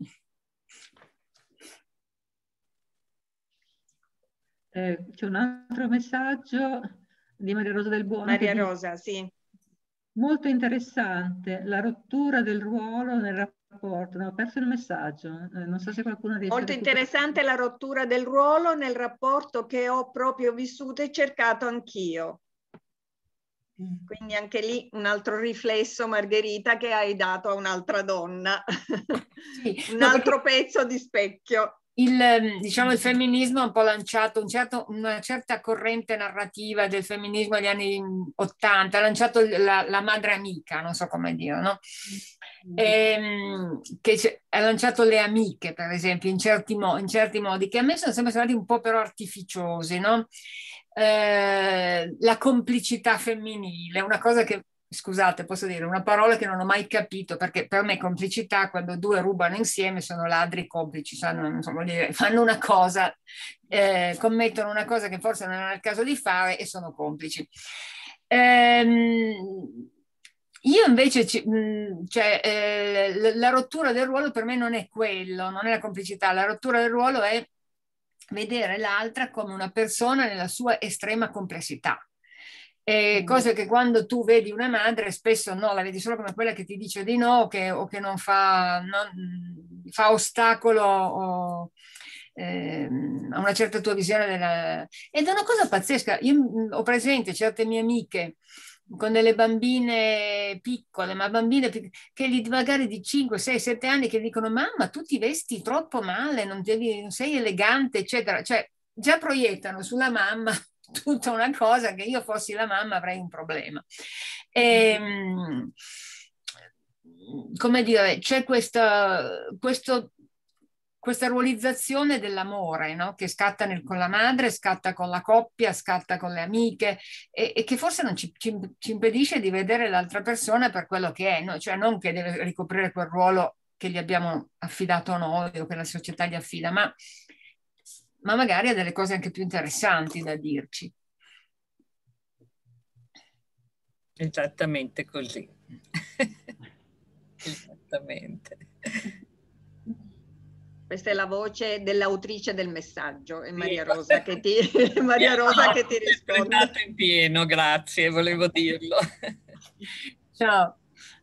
C'è un altro messaggio di Maria Rosa Del Buono. Maria Rosa, sì. Molto interessante, la rottura del ruolo nel rapporto. No, ho perso il messaggio, non so se qualcuno riesce Molto interessante la rottura del ruolo nel rapporto che ho proprio vissuto e cercato anch'io. Quindi anche lì un altro riflesso, Margherita, che hai dato a un'altra donna. Sì, un altro pezzo di specchio. Diciamo, il femminismo ha un po' lanciato una certa corrente narrativa del femminismo degli anni 80, ha lanciato la madre amica, non so come dire, no? Che ha lanciato le amiche, per esempio, in certi modi, che a me sono sempre stati un po' però artificiosi, no? La complicità femminile, una cosa che, scusate, posso dire una parola che non ho mai capito, perché per me complicità, quando due rubano insieme, sono ladri complici, non so, fanno una cosa, commettono una cosa che forse non era il caso di fare e sono complici. Io invece, la rottura del ruolo per me non è quello, non è la complicità, la rottura del ruolo è vedere l'altra come una persona nella sua estrema complessità. Cose che quando tu vedi una madre spesso no, la vedi solo come quella che ti dice di no, o che non fa ostacolo a una certa tua visione ed è una cosa pazzesca. Io ho presente certe mie amiche con delle bambine piccole, ma bambine che magari di 5, 6, 7 anni, che dicono: mamma, tu ti vesti troppo male, non sei elegante, eccetera. Cioè già proiettano sulla mamma tutta una cosa che io fossi la mamma avrei un problema. Come dire, c'è questa ruolizzazione dell'amore, no? Che scatta con la madre, scatta con la coppia, scatta con le amiche e che forse non ci impedisce di vedere l'altra persona per quello che è, no? Cioè non che deve ricoprire quel ruolo che gli abbiamo affidato noi o che la società gli affida, ma magari ha delle cose anche più interessanti da dirci. Esattamente così. Esattamente. Questa è la voce dell'autrice del messaggio, è Maria Rosa che ti risponde. In pieno, grazie, volevo dirlo. Ciao.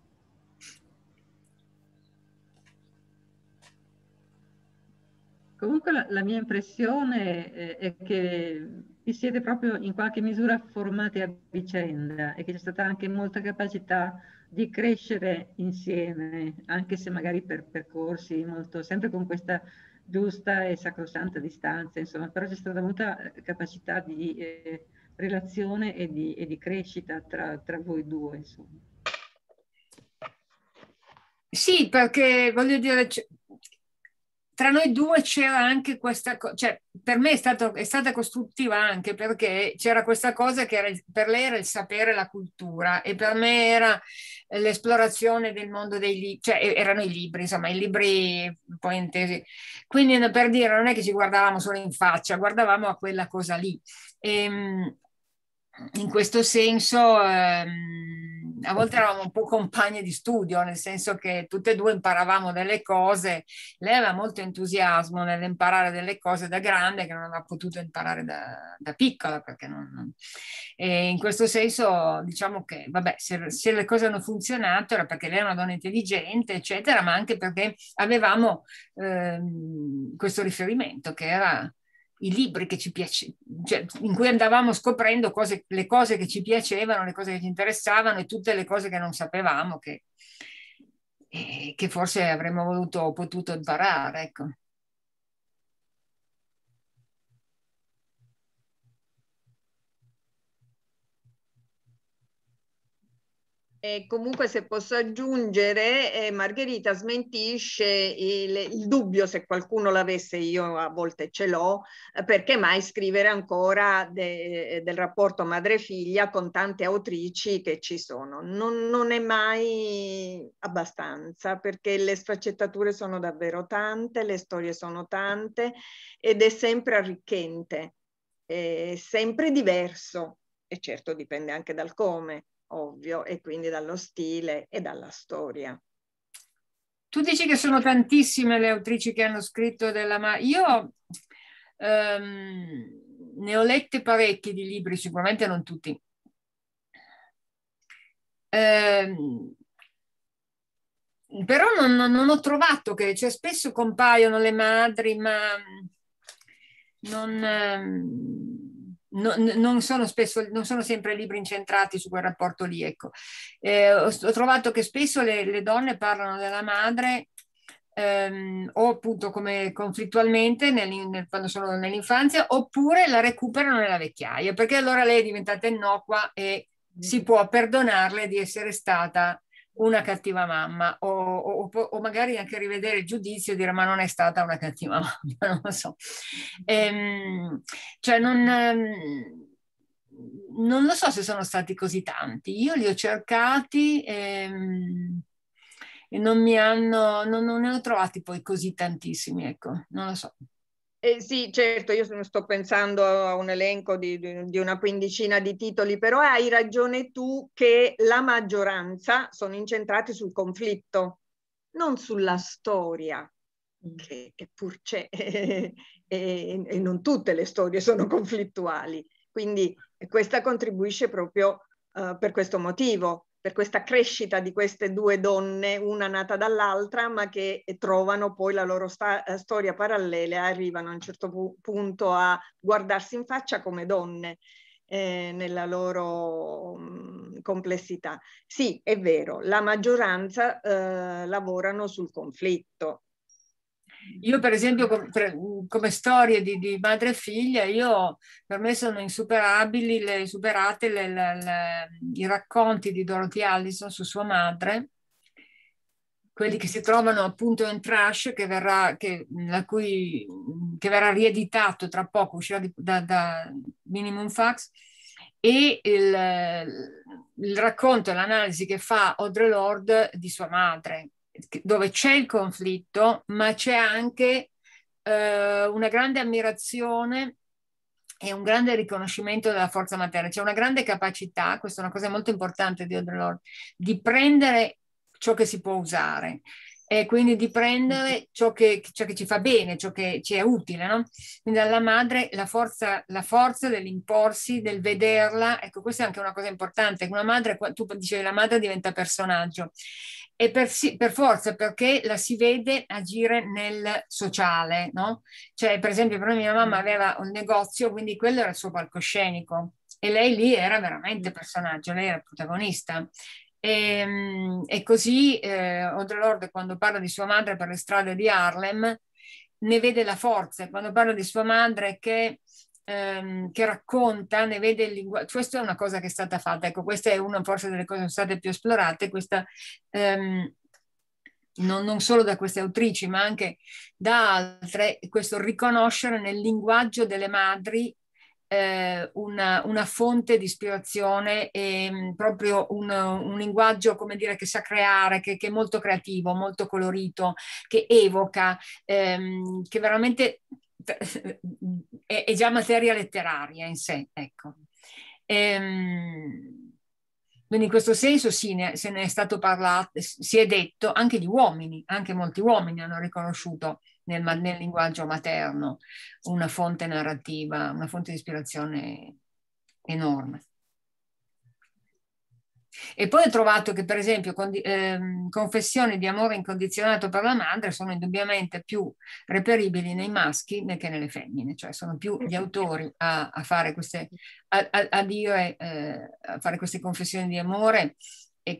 Comunque la mia impressione è che vi siete proprio in qualche misura formati a vicenda e che c'è stata anche molta capacità di crescere insieme, anche se magari per percorsi sempre con questa giusta e sacrosanta distanza, insomma, però c'è stata molta capacità di relazione e di crescita tra voi due, insomma. Sì, perché voglio dire, tra noi due c'era anche questa cosa, cioè per me è stata costruttiva anche perché c'era questa cosa che per lei era il sapere, la cultura, e per me era l'esplorazione del mondo dei libri, cioè erano i libri, insomma, i libri poi intesi. Quindi per dire, non è che ci guardavamo solo in faccia, guardavamo a quella cosa lì. E, in questo senso, a volte eravamo un po' compagne di studio, nel senso che tutte e due imparavamo delle cose. Lei aveva molto entusiasmo nell'imparare delle cose da grande che non aveva potuto imparare da piccola, perché E in questo senso, diciamo che, vabbè, se le cose hanno funzionato era perché lei era una donna intelligente, eccetera, ma anche perché avevamo questo riferimento che era i libri che ci piacevano, cioè, in cui andavamo scoprendo le cose che ci piacevano, le cose che ci interessavano e tutte le cose che non sapevamo che forse avremmo potuto imparare, ecco. E comunque, se posso aggiungere, Margherita smentisce il dubbio, se qualcuno l'avesse, io a volte ce l'ho, perché mai scrivere ancora del rapporto madre-figlia con tante autrici che ci sono. Non è mai abbastanza, perché le sfaccettature sono davvero tante, le storie sono tante ed è sempre arricchente, è sempre diverso, e certo dipende anche dal come, ovvio, e quindi dallo stile e dalla storia. Tu dici che sono tantissime le autrici che hanno scritto io ne ho lette parecchi di libri, sicuramente non tutti. Però non ho trovato che, cioè, spesso compaiono le madri, ma non sono sempre libri incentrati su quel rapporto lì, ecco. Ho trovato che spesso le donne parlano della madre o appunto come conflittualmente quando sono nell'infanzia, oppure la recuperano nella vecchiaia, perché allora lei è diventata innocua e si può perdonarle di essere stata una cattiva mamma, o magari anche rivedere il giudizio e dire ma non è stata una cattiva mamma, non lo so. Cioè non lo so se sono stati così tanti. Io li ho cercati e non ne ho trovati poi così tantissimi, ecco, non lo so. Sì, certo, io sto pensando a un elenco di una quindicina di titoli, però hai ragione tu che la maggioranza sono incentrati sul conflitto, non sulla storia, che pur c'è, e non tutte le storie sono conflittuali. Quindi questa contribuisce proprio per questo motivo, per questa crescita di queste due donne, una nata dall'altra, ma che trovano poi la loro storia parallela e arrivano a un certo punto a guardarsi in faccia come donne nella loro complessità. Sì, è vero, la maggioranza lavorano sul conflitto. Io per esempio come storie di madre e figlia, per me sono insuperabili, superate i racconti di Dorothy Allison su sua madre, quelli che si trovano appunto in Trash, che verrà rieditato tra poco, uscirà da Minimum Fax, e il racconto e l'analisi che fa Audre Lorde di sua madre, dove c'è il conflitto, ma c'è anche una grande ammirazione e un grande riconoscimento della forza materna. C'è una grande capacità, questa è una cosa molto importante di Audre Lorde, di prendere ciò che si può usare e quindi di prendere ciò che ci fa bene, ciò che ci è utile, no? Quindi alla madre la forza dell'imporsi, del vederla, ecco, questa è anche una cosa importante. Una madre, tu dicevi, la madre diventa personaggio, e per forza, perché la si vede agire nel sociale, no? Cioè, per esempio, per me mia mamma aveva un negozio, quindi quello era il suo palcoscenico, e lei lì era veramente personaggio, lei era protagonista. E così Audre Lorde, quando parla di sua madre per le strade di Harlem, ne vede la forza. Quando parla di sua madre che racconta, ne vede il linguaggio. Questa è una cosa che è stata fatta, ecco, questa è una forse delle cose che sono state più esplorate, questa non solo da queste autrici, ma anche da altre, questo riconoscere nel linguaggio delle madri una fonte di ispirazione e proprio un linguaggio, come dire, che sa creare, che è molto creativo, molto colorito, che evoca, che veramente è già materia letteraria in sé, ecco. Quindi in questo senso sì, se ne è stato parlato, si è detto, anche gli uomini, anche molti uomini hanno riconosciuto nel linguaggio materno una fonte narrativa, una fonte di ispirazione enorme. E poi ho trovato che, per esempio, confessioni di amore incondizionato per la madre sono indubbiamente più reperibili nei maschi che nelle femmine, cioè sono più gli autori a fare queste, a fare queste confessioni di amore e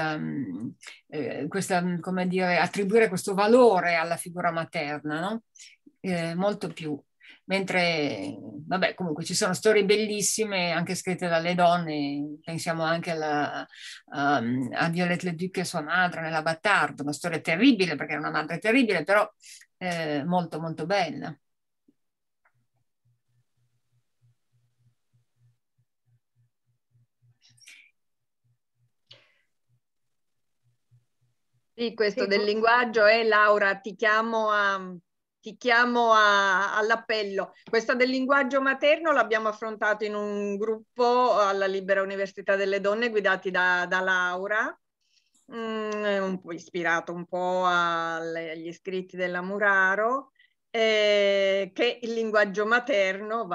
come dire, attribuire questo valore alla figura materna, no? Molto più. Mentre, vabbè, comunque ci sono storie bellissime anche scritte dalle donne, pensiamo anche a Violette Leduc e sua madre nella Battardo, una storia terribile perché era una madre terribile, però molto molto bella. Sì, questo del linguaggio è Laura, ti chiamo all'appello. Questa del linguaggio materno l'abbiamo affrontato in un gruppo alla Libera Università delle Donne guidati da Laura, un po' ispirato un po' agli scritti della Muraro, che il linguaggio materno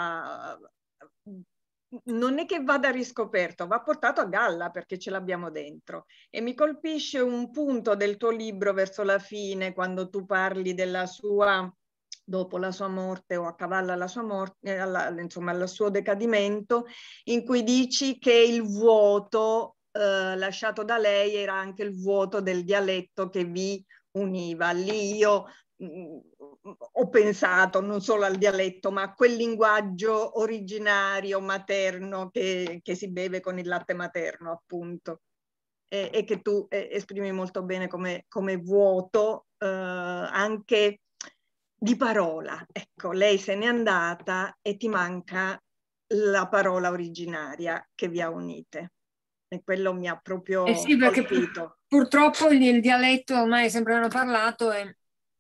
non è che vada riscoperto, va portato a galla perché ce l'abbiamo dentro. E mi colpisce un punto del tuo libro verso la fine, quando tu parli della sua, dopo la sua morte o a cavallo alla sua morte, insomma al suo decadimento, in cui dici che il vuoto lasciato da lei era anche il vuoto del dialetto che vi univa. Lì io ho pensato non solo al dialetto, ma a quel linguaggio originario materno che si beve con il latte materno, appunto, e che tu esprimi molto bene come vuoto anche di parola. Ecco, lei se n'è andata e ti manca la parola originaria che vi ha unite. E quello mi ha proprio sì, perché colpito. Purtroppo il dialetto ormai sempre hanno parlato e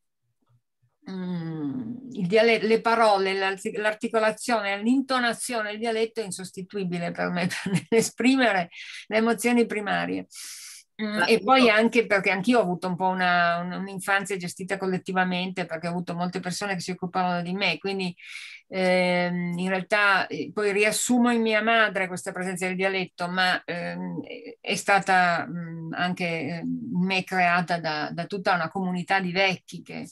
le parole, l'articolazione, l'intonazione, il dialetto è insostituibile per me per esprimere le emozioni primarie. E poi anche perché anch'io ho avuto un po' un'infanzia gestita collettivamente, perché ho avuto molte persone che si occupavano di me, quindi in realtà poi riassumo in mia madre questa presenza del dialetto, ma è stata anche in me creata da tutta una comunità di vecchi che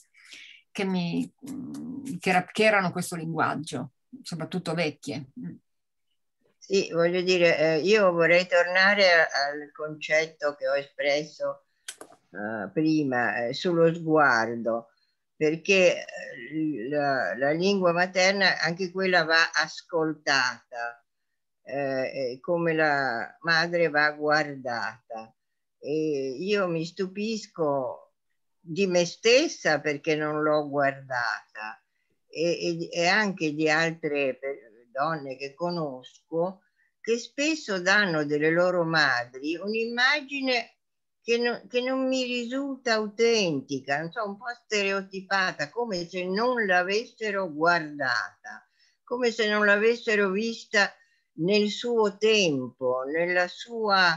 erano questo linguaggio, soprattutto vecchie. Sì, voglio dire, io vorrei tornare al concetto che ho espresso prima sullo sguardo, perché la lingua materna, anche quella va ascoltata, come la madre va guardata. E io mi stupisco di me stessa perché non l'ho guardata e anche di altre donne che conosco che spesso danno delle loro madri un'immagine che non mi risulta autentica, non so, un po' stereotipata, come se non l'avessero guardata, come se non l'avessero vista nel suo tempo, nella sua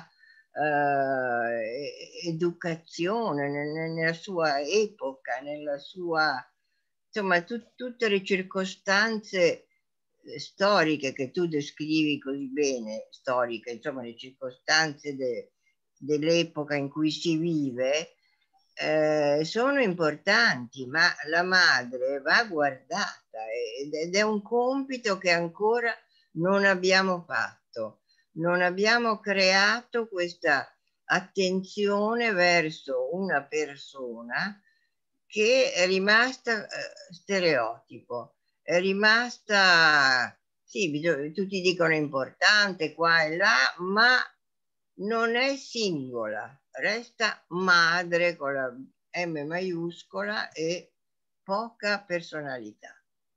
educazione, nella sua epoca, nella sua, insomma, tutte le circostanze storiche che tu descrivi così bene, storiche, insomma, le circostanze dell'epoca in cui si vive, sono importanti, ma la madre va guardata ed è un compito che ancora non abbiamo fatto. Non abbiamo creato questa attenzione verso una persona che è rimasta stereotipo, è rimasta, sì, tutti dicono importante qua e là, ma non è singola, resta madre con la M maiuscola e poca personalità.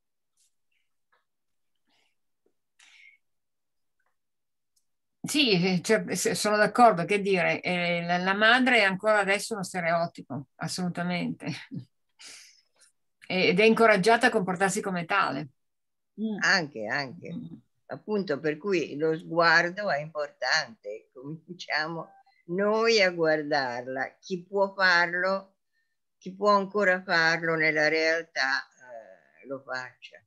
Sì, cioè, sono d'accordo, che dire, la madre è ancora adesso uno stereotipo, assolutamente, ed è incoraggiata a comportarsi come tale. Anche. Appunto, per cui lo sguardo è importante, cominciamo noi a guardarla. Chi può farlo, chi può ancora farlo nella realtà, lo faccia.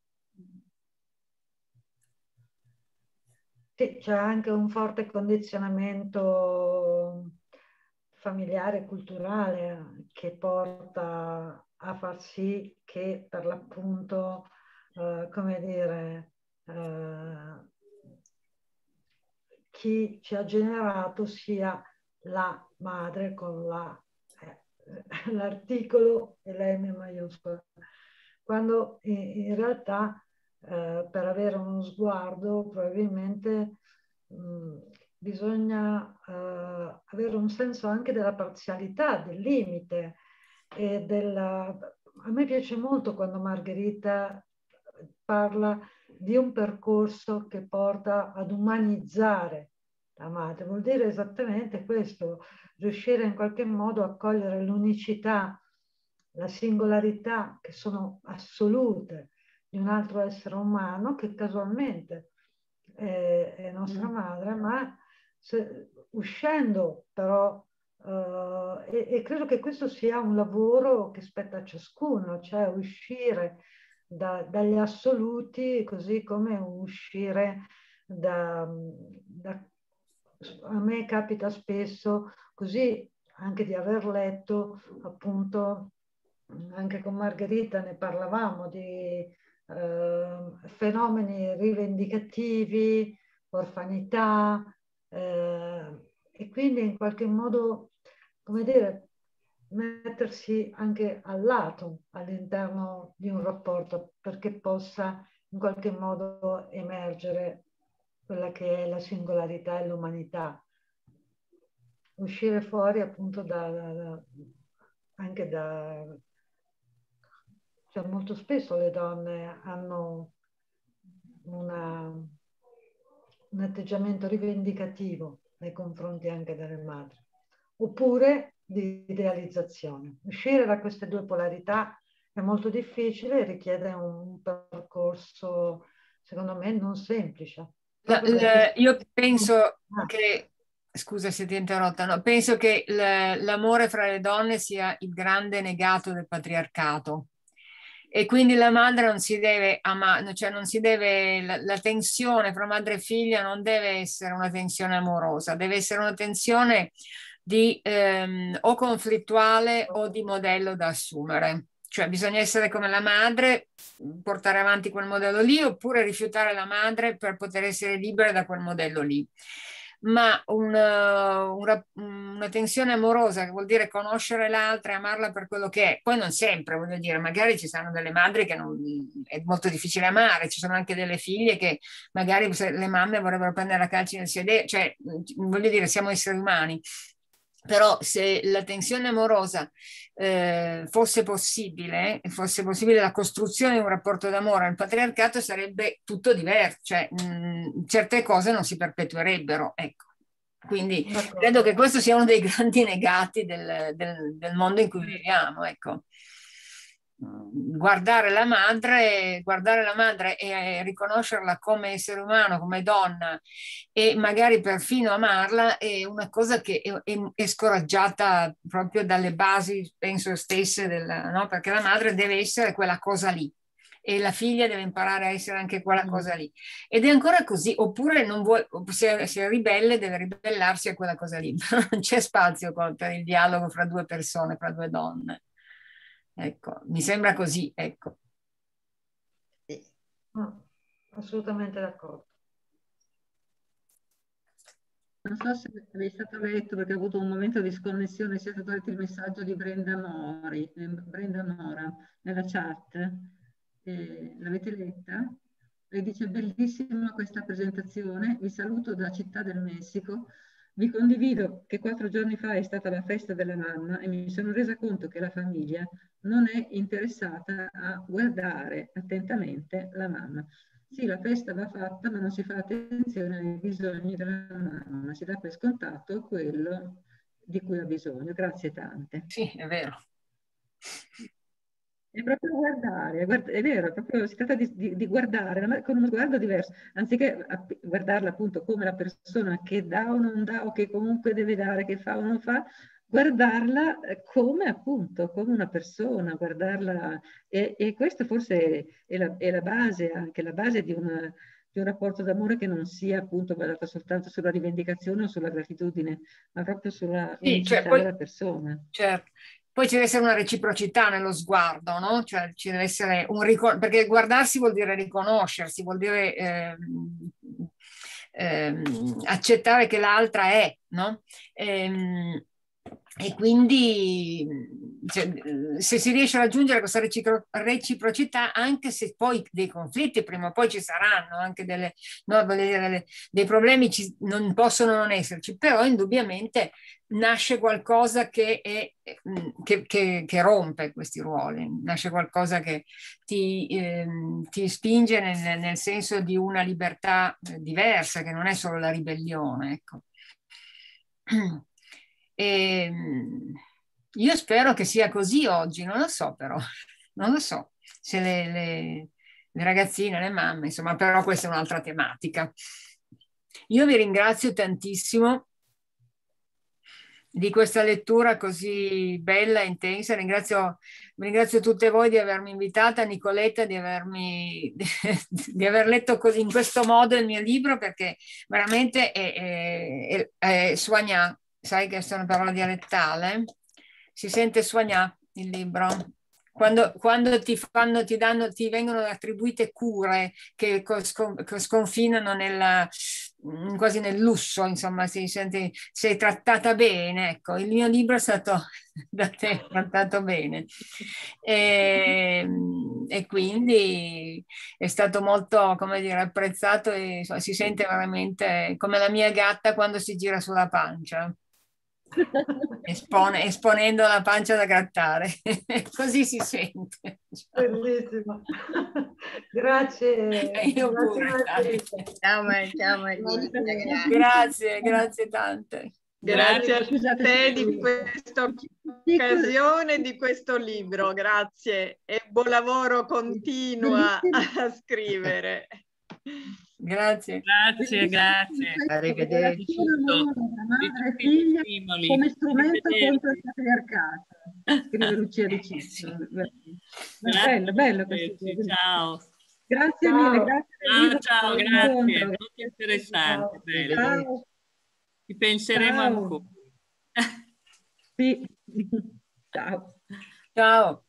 Sì, c'è anche un forte condizionamento familiare e culturale che porta a far sì che per l'appunto, come dire, chi ci ha generato sia la madre con l'articolo e la M maiuscola, quando in realtà per avere uno sguardo probabilmente bisogna avere un senso anche della parzialità, del limite. A me piace molto quando Margherita parla di un percorso che porta ad umanizzare la madre. Vuol dire esattamente questo, riuscire in qualche modo a cogliere l'unicità, la singolarità, che sono assolute, di un altro essere umano che casualmente è nostra madre, ma uscendo però, e credo che questo sia un lavoro che spetta a ciascuno, cioè uscire dagli assoluti, così come uscire a me capita spesso così anche di aver letto, appunto, anche con Margherita ne parlavamo, di fenomeni rivendicativi, orfanità, e quindi in qualche modo, come dire, mettersi anche al lato all'interno di un rapporto perché possa in qualche modo emergere quella che è la singolarità e l'umanità. Uscire fuori appunto anche da... Cioè, molto spesso le donne hanno un atteggiamento rivendicativo nei confronti anche delle madri, oppure di idealizzazione. Uscire da queste due polarità è molto difficile e richiede un percorso, secondo me, non semplice. Io penso che, scusa se ti ho interrotta, no, penso che l'amore fra le donne sia il grande negato del patriarcato. E quindi la madre non si deve amare, cioè non si deve, la tensione fra madre e figlia non deve essere una tensione amorosa, deve essere una tensione di o conflittuale o di modello da assumere. Cioè bisogna essere come la madre, portare avanti quel modello lì, oppure rifiutare la madre per poter essere libere da quel modello lì. Ma una tensione amorosa, che vuol dire conoscere l'altra e amarla per quello che è, poi non sempre, voglio dire, magari ci saranno delle madri che è molto difficile amare, ci sono anche delle figlie che magari le mamme vorrebbero prendere a calci nel sedere, cioè voglio dire, siamo esseri umani. Però se la tensione amorosa fosse possibile la costruzione di un rapporto d'amore, il patriarcato sarebbe tutto diverso, cioè certe cose non si perpetuerebbero, ecco. Quindi credo che questo sia uno dei grandi negati del mondo in cui viviamo, ecco. Guardare la madre e riconoscerla come essere umano, come donna, e magari perfino amarla è una cosa che è scoraggiata proprio dalle basi, penso stesse, no? Perché la madre deve essere quella cosa lì e la figlia deve imparare a essere anche quella cosa lì. Ed è ancora così, oppure non vuole, se è ribelle deve ribellarsi a quella cosa lì. Non c'è spazio per il dialogo fra due persone, fra due donne. Ecco, mi sembra così, ecco. No, assolutamente d'accordo. Non so se è stato letto, perché ho avuto un momento di sconnessione, sia stato letto il messaggio di Brenda Mora nella chat. L'avete letta? Lei dice: bellissima questa presentazione, vi saluto da Città del Messico. Vi condivido che 4 giorni fa è stata la festa della mamma e mi sono resa conto che la famiglia non è interessata a guardare attentamente la mamma. Sì, la festa va fatta, ma non si fa attenzione ai bisogni della mamma, si dà per scontato quello di cui ha bisogno. Grazie tante. Sì, è vero. È proprio guardare, è vero, proprio, si tratta di guardare, ma con uno sguardo diverso, anziché guardarla appunto come la persona che dà o non dà, o che comunque deve dare, che fa o non fa, guardarla come appunto, come una persona, guardarla, e questo forse è la base, anche la base di un rapporto d'amore che non sia appunto basato soltanto sulla rivendicazione o sulla gratitudine, ma proprio sulla unicità della persona. Certo. Poi ci deve essere una reciprocità nello sguardo, no? Cioè ci deve essere perché guardarsi vuol dire riconoscersi, vuol dire accettare che l'altra è, no? E quindi cioè, se si riesce a raggiungere questa reciprocità, anche se poi dei conflitti prima o poi ci saranno, anche dei problemi non possono non esserci, però indubbiamente nasce qualcosa che rompe questi ruoli, nasce qualcosa che ti spinge nel senso di una libertà diversa, che non è solo la ribellione, ecco. E io spero che sia così oggi, non lo so però, non lo so se le ragazzine, le mamme, insomma, però questa è un'altra tematica. Io vi ringrazio tantissimo di questa lettura così bella e intensa. Ringrazio tutte voi di avermi invitata, Nicoletta, di aver letto così in questo modo il mio libro, perché veramente è soignant. Sai che è una parola dialettale? Si sente soignant il libro. Quando ti vengono attribuite cure che sconfinano quasi nel lusso, insomma, sei trattata bene. Ecco, il mio libro è stato da te trattato bene. E quindi è stato molto, come dire, apprezzato e si sente veramente come la mia gatta quando si gira sulla pancia. Esponendo la pancia da grattare, così si sente. Bellissimo. Grazie. Io pure. Ciao Grazie tante. Grazie a te di questa occasione, di questo libro, grazie e buon lavoro continua a scrivere. Grazie. Arrivederci. Madre e figlia come strumento contro il patriarcato, scrive Lucia Di Ciccio. Bello questo. Ciao. Grazie mille, grazie. Ciao, grazie, molto interessante. Ciao. Ci penseremo ancora. Sì. Ciao. Ciao.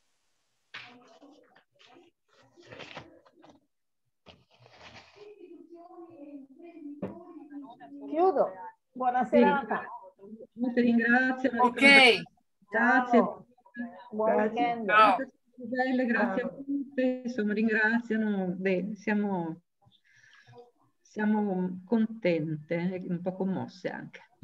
Chiudo. Buona serata. Ti ringrazio. Ok. Grazie. Buon weekend. Grazie a tutte. Insomma, ringraziano. Beh, siamo contente, un po' commosse anche.